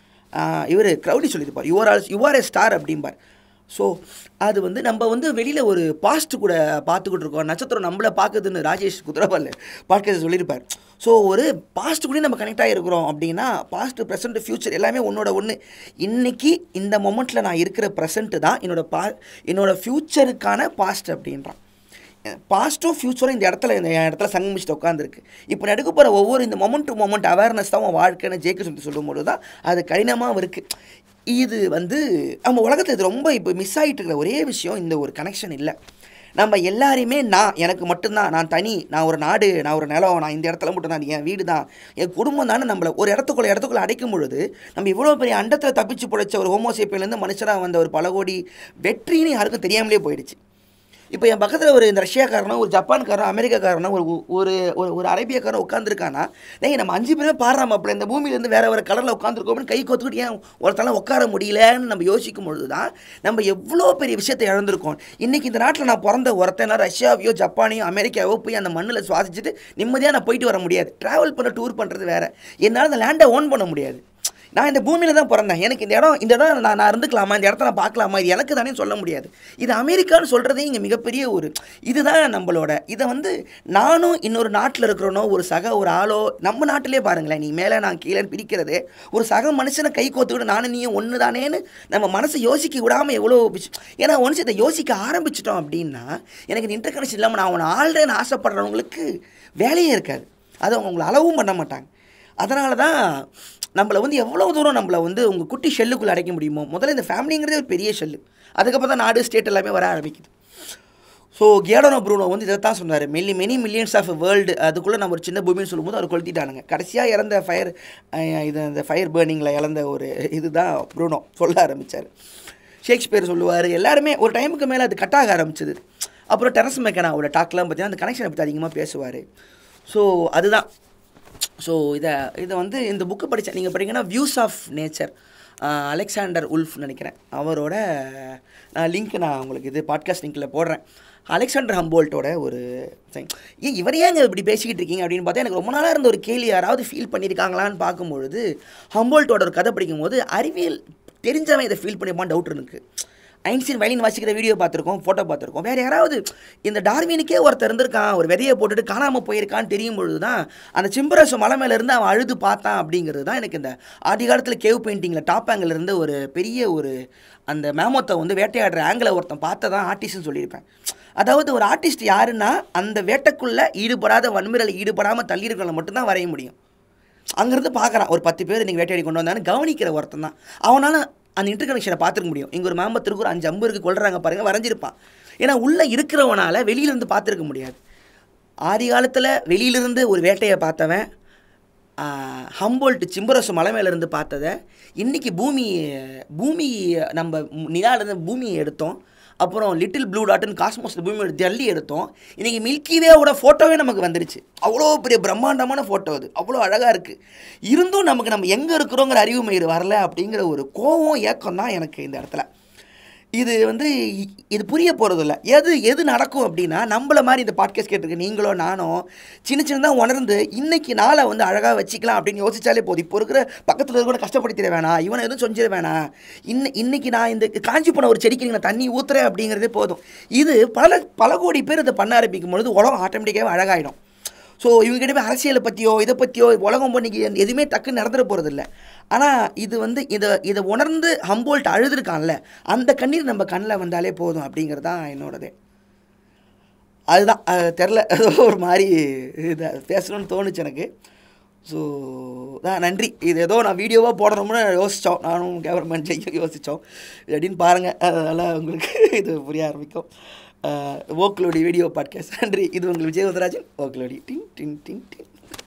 Speaker 2: இவர் க்ரௌடி சொல்லியிருப்பார், you're all you're a star அப்படிம்பார். ஸோ அது வந்து நம்ம வந்து வெளியில் ஒரு பாஸ்ட்டு கூட பார்த்துக்கிட்டு இருக்கோம், நட்சத்திரம் நம்மளை பார்க்குதுன்னு ராஜேஷ் குதிரவால் பாட்காஸ்ட் சொல்லியிருப்பார். ஸோ ஒரு பாஸ்ட்டு கூட நம்ம கனெக்ட் ஆகிருக்கிறோம் அப்படின்னா பாஸ்ட்டு ப்ரெசென்ட் ஃப்யூச்சர் எல்லாமே ஒன்றோட ஒன்று. இன்றைக்கி இந்த மொமெண்ட்டில் நான் இருக்கிற ப்ரெசென்ட்டு தான் என்னோடய பா என்னோடய ஃப்யூச்சருக்கான பாஸ்ட் அப்படின்றான். பாஸ்ட்டும் ஃப்யூச்சரும் இந்த இடத்துல இந்த இடத்துல சங்கமிச்சுட்டு உட்காந்துருக்கு. இப்போ எடுக்க போகிற ஒவ்வொரு இந்த மொமெண்ட் டு மொமெண்ட் அவேர்னஸ் தான் உன் வாழ்க்கைன்னு ஜேக்கு சொல்லி சொல்லும்போது தான் அது கடினமாக இருக்குது. இது வந்து நம்ம உலகத்தில் இது ரொம்ப இப்போ மிஸ் ஆகிட்டு இருக்கிற ஒரே விஷயம் இந்த ஒரு கனெக்ஷன் இல்லை. நம்ம எல்லாரையுமே நான் எனக்கு மட்டும்தான், நான் தனி, நான் ஒரு நாடு, நான் ஒரு நிலம், நான் இந்த இடத்துல மட்டும் தான், என் வீடு தான், என் குடும்பம் தானே நம்மளை ஒரு இடத்துக்குள்ள இடத்துக்குள்ளே அடைக்கும் பொழுது நம்ம இவ்வளோ பெரிய அண்டத்தில் தப்பிச்சு பிடிச்ச ஒரு ஹோமோசேப்பியன்லேருந்து மனுஷனாக வந்த ஒரு பல கோடி வெற்றின்னு யாருக்கும் தெரியாமலே போயிடுச்சு. இப்போ என் பக்கத்தில் ஒரு இந்த ரஷ்யாக்காரனோ, ஒரு ஜப்பான்காரனோ, அமெரிக்காக்காரனோ, ஒரு ஒரு ஒரு அரேபியாக்காரனோ உட்காந்துருக்கானா, டேய் நம்ம அஞ்சு பேருமே பாடுறாம அப்படி இந்த பூமியிலேருந்து வேறு வேறு கலரில் உட்காந்துருக்கோம்னு கை கோத்துக்கிட்டு ஏன் ஒருத்தலாம் உட்கார முடியலன்னு நம்ம யோசிக்கும் பொழுது தான் நம்ம எவ்வளோ பெரிய விஷயத்தை இழந்திருக்கோம். இன்றைக்கி இந்த நாட்டில் நான் பிறந்த ஒருத்தனா ரஷ்யாவையோ ஜப்பானையோ அமெரிக்காவோ போய் அந்த மண்ணில் சுவாசிச்சுட்டு நிம்மதியாக நான் போயிட்டு வர முடியாது. ட்ராவல் பண்ண டூர் பண்ணுறது வேறு, என்னால் அந்த லேண்டை ஓன் பண்ண முடியாது. நான் இந்த பூமியில் தான் பிறந்தேன், எனக்கு இந்த இடம் இந்த இடம் நான் நான் இருந்துக்கலாமா, இந்த இடத்த நான் பார்க்கலாமா, இது எனக்கு தானே சொல்ல முடியாது. இது அமெரிக்கான்னு சொல்கிறதே இங்கே மிகப்பெரிய ஒரு இதுதான் நம்மளோட. இதை வந்து நானும் இன்னொரு நாட்டில் இருக்கிறனோ ஒரு சக ஒரு ஆளோ, நம்ம நாட்டிலே பாருங்களேன், நீ மேலே நான் கீழேன்னு பிரிக்கிறதே ஒரு சக மனுஷனை கை கோத்துக்கிட்டு நானும் நீயும் ஒன்று தானேன்னு நம்ம மனசை யோசிக்க விடாமல் எவ்வளோ. ஏன்னா ஒன்ஸ் இதை யோசிக்க ஆரம்பிச்சிட்டோம் அப்படின்னா எனக்கு இந்த இன்டர் கனெக்ஷன் இல்லாமல் நான் அவனை ஆள்றேன்னு ஆசைப்படுறவங்களுக்கு வேலையே இருக்காது. அதை அவங்க உங்களை அளவும் பண்ண மாட்டாங்க. அதனால தான் நம்மளை வந்து எவ்வளோ தூரம் நம்மளை வந்து உங்கள் குட்டி ஷெல்லுக்குள்ளே அடைக்க முடியுமோ. முதல்ல இந்த ஃபேமிலிங்கிறதே ஒரு பெரிய ஷெல்லு, அதுக்கப்புறம் தான் நாடு ஸ்டேட் எல்லாமே வர ஆரம்பிக்குது. ஸோ கியோடனோ ப்ரூனோ வந்து இதை தான் சொன்னார், many many millions of world, அதுக்குள்ளே நம்ம ஒரு சின்ன பூமின்னு சொல்லும்போது அவர் கொளுத்திட்டானுங்க. கடைசியாக இறந்த ஃபயர் இது அந்த ஃபயர் பேர்னிங்கில் இழந்த ஒரு இது தான் ப்ரூனோ சொல்ல ஆரம்பித்தார். ஷேக்ஸ்பியர் சொல்லுவார், எல்லாருமே ஒரு டைமுக்கு மேலே அது கட்டாக ஆரம்பிச்சது. அப்புறம் டெரஸ் மெக்கனாவோட டாக்லாம் பார்த்தீங்கன்னா அந்த கனெக்ஷனை பற்றி அதிகமாக பேசுவார். ஸோ அதுதான் ஸோ இதை இதை வந்து இந்த புக்கு படித்தேன். நீங்கள் படிங்கன்னா views of nature, Alexander Wulf நினைக்கிறேன், அவரோட லிங்க் நான் உங்களுக்கு இது பாட்காஸ்ட் லிங்க்கில் போடுறேன். அலெக்சாண்டர் ஹம்போல்ட்டோட ஒரு ஏன் இவர் ஏங்க இப்படி பேசிக்கிட்டு இருக்கீங்க அப்படின்னு பார்த்தா எனக்கு ரொம்ப நாளாக இருந்த ஒரு கேள்வி, யாராவது ஃபீல் பண்ணியிருக்காங்களான்னு பார்க்கும்பொழுது ஹம்போல்ட்டோட ஒரு கதை படிக்கும்போது அறிவியல் தெரிஞ்சவன் இதை ஃபீல் பண்ணிப்பான்னு டவுட் இருக்குது. ஐன்ஸ்டீன் வயலின் வாசிக்கிற வீடியோ பார்த்துருக்கோம், ஃபோட்டோ பார்த்துருக்கோம். வேறு யாராவது இந்த டார்வினுக்கே ஒருத்தர் இருந்திருக்கான், ஒரு விதையை போட்டுட்டு காணாமல் போயிருக்கான்னு தெரியும் பொழுது தான் அந்த சிம்பரசு மலை மேலேருந்து அவன் அழுது பார்த்தான் அப்படிங்கிறது தான் எனக்கு இந்த ஆதி காலத்தில் கேவ் பெயிண்டிங்கில் டாப் ஆங்கிள் இருந்து ஒரு பெரிய ஒரு அந்த மேமோத்தை வந்து வேட்டையாடுற ஆங்கிளை ஒருத்தன் பார்த்ததான் ஆர்டிஸ்ட்னு சொல்லியிருப்பேன். அதாவது ஒரு ஆர்டிஸ்ட் யாருன்னா அந்த வேட்டைக்குள்ளே ஈடுபடாத வன்முறையில் ஈடுபடாமல் தள்ளியிருக்கிறவங்களை மட்டும்தான் வரைய முடியும். அங்கேருந்து பார்க்குறான் ஒரு பத்து பேர் இன்றைக்கி வேட்டையாடி கொண்டு வந்தான்னு கவனிக்கிற ஒருத்தன் தான் அவனால் அந்த இன்டர் கனெக்ஷனை பார்த்துக்க முடியும். இங்கே ஒரு மேம்பத்திற்கு ஒரு அஞ்சு அம்பு இருக்குது கொள்கிறாங்க பாருங்கள், வரைஞ்சிருப்பான். ஏன்னா உள்ளே இருக்கிறவனால் வெளியிலேருந்து பார்த்துருக்க முடியாது. ஆதி காலத்தில் வெளியிலிருந்து ஒரு வேட்டையை பார்த்தவன் ஹம்போல்ட் சிம்பரசு மலை மேலேருந்து பார்த்ததை இன்றைக்கி பூமி பூமி நம்ம நிலாவிலேருந்து பூமியை எடுத்தோம், அப்புறம் லிட்டில் ப்ளூ டாட்னு காஸ்மோஸில் பூமியோட ஜல்லி எடுத்தோம். இன்றைக்கி மில்கிவேவோட ஃபோட்டோவே நமக்கு வந்துருச்சு. அவ்வளோ பெரிய பிரம்மாண்டமான ஃபோட்டோ அது, அவ்வளோ அழகாக இருக்குது. இருந்தும் நமக்கு நம்ம எங்கே இருக்கிறோங்கிற அறிவு மயிறு வரல அப்படிங்கிற ஒரு கோவம் ஏக்கம் தான் எனக்கு இந்த இடத்துல. இது வந்து இது புரிய போகிறதில்ல. எது எது நடக்கும் அப்படின்னா நம்மள மாதிரி இந்த பாட்காஸ்ட் கேட்டிருக்கு நீங்களோ நானோ சின்ன சின்னதாக உணர்ந்து இன்றைக்கி நாளை வந்து அழகாக வச்சுக்கலாம் அப்படின்னு யோசிச்சாலே போதும். இப்போ இருக்கிற பக்கத்தில் இருக்கிற கஷ்டப்படுத்திட வேணாம், இவனை எதுவும் செஞ்சிட வேணாம், இன்ன இன்றைக்கி நான் இந்த காஞ்சி போன ஒரு செடிக்கு நான் தண்ணி ஊற்றுறேன் அப்படிங்கிறதே போதும். இது பல பல கோடி பேர் இதை பண்ண ஆரம்பிக்கும் பொழுது உலகம் ஆட்டோமேட்டிக்காகவே அழகாயிடும். ஸோ இவங்ககிட்ட அரசியலை பற்றியோ இதை பற்றியோ உலகம் பண்ணிக்கு எதுவுமே டக்குன்னு நடந்துட போகிறதில்ல. ஆனால் இது வந்து இதை இதை உணர்ந்து ஹம்போல்ட் அழுதுருக்கான்ல, அந்த கண்ணீர் நம்ம கண்ணில் வந்தாலே போதும் அப்படிங்கிறது தான் என்னோடதே. அதுதான் தெரில, ஒரு மாதிரி இதை பேசணும்னு தோணுச்சு எனக்கு. ஸோ தான் நன்றி. இது ஏதோ நான் வீடியோவாக போடணும்னு யோசித்தோம், நானும் கவர்மெண்ட்லேயும் யோசித்தோம் அப்படின்னு பாருங்கள். அதனால் உங்களுக்கு இது புரிய ஆரம்பிக்கும். ஓக்லோடி வீடியோ பாட்காஸ்ட். நன்றி. இது உங்கள் விஜய் வரதராஜன், ஓக்லோடி. டிங் டிங் டிங் டிங்.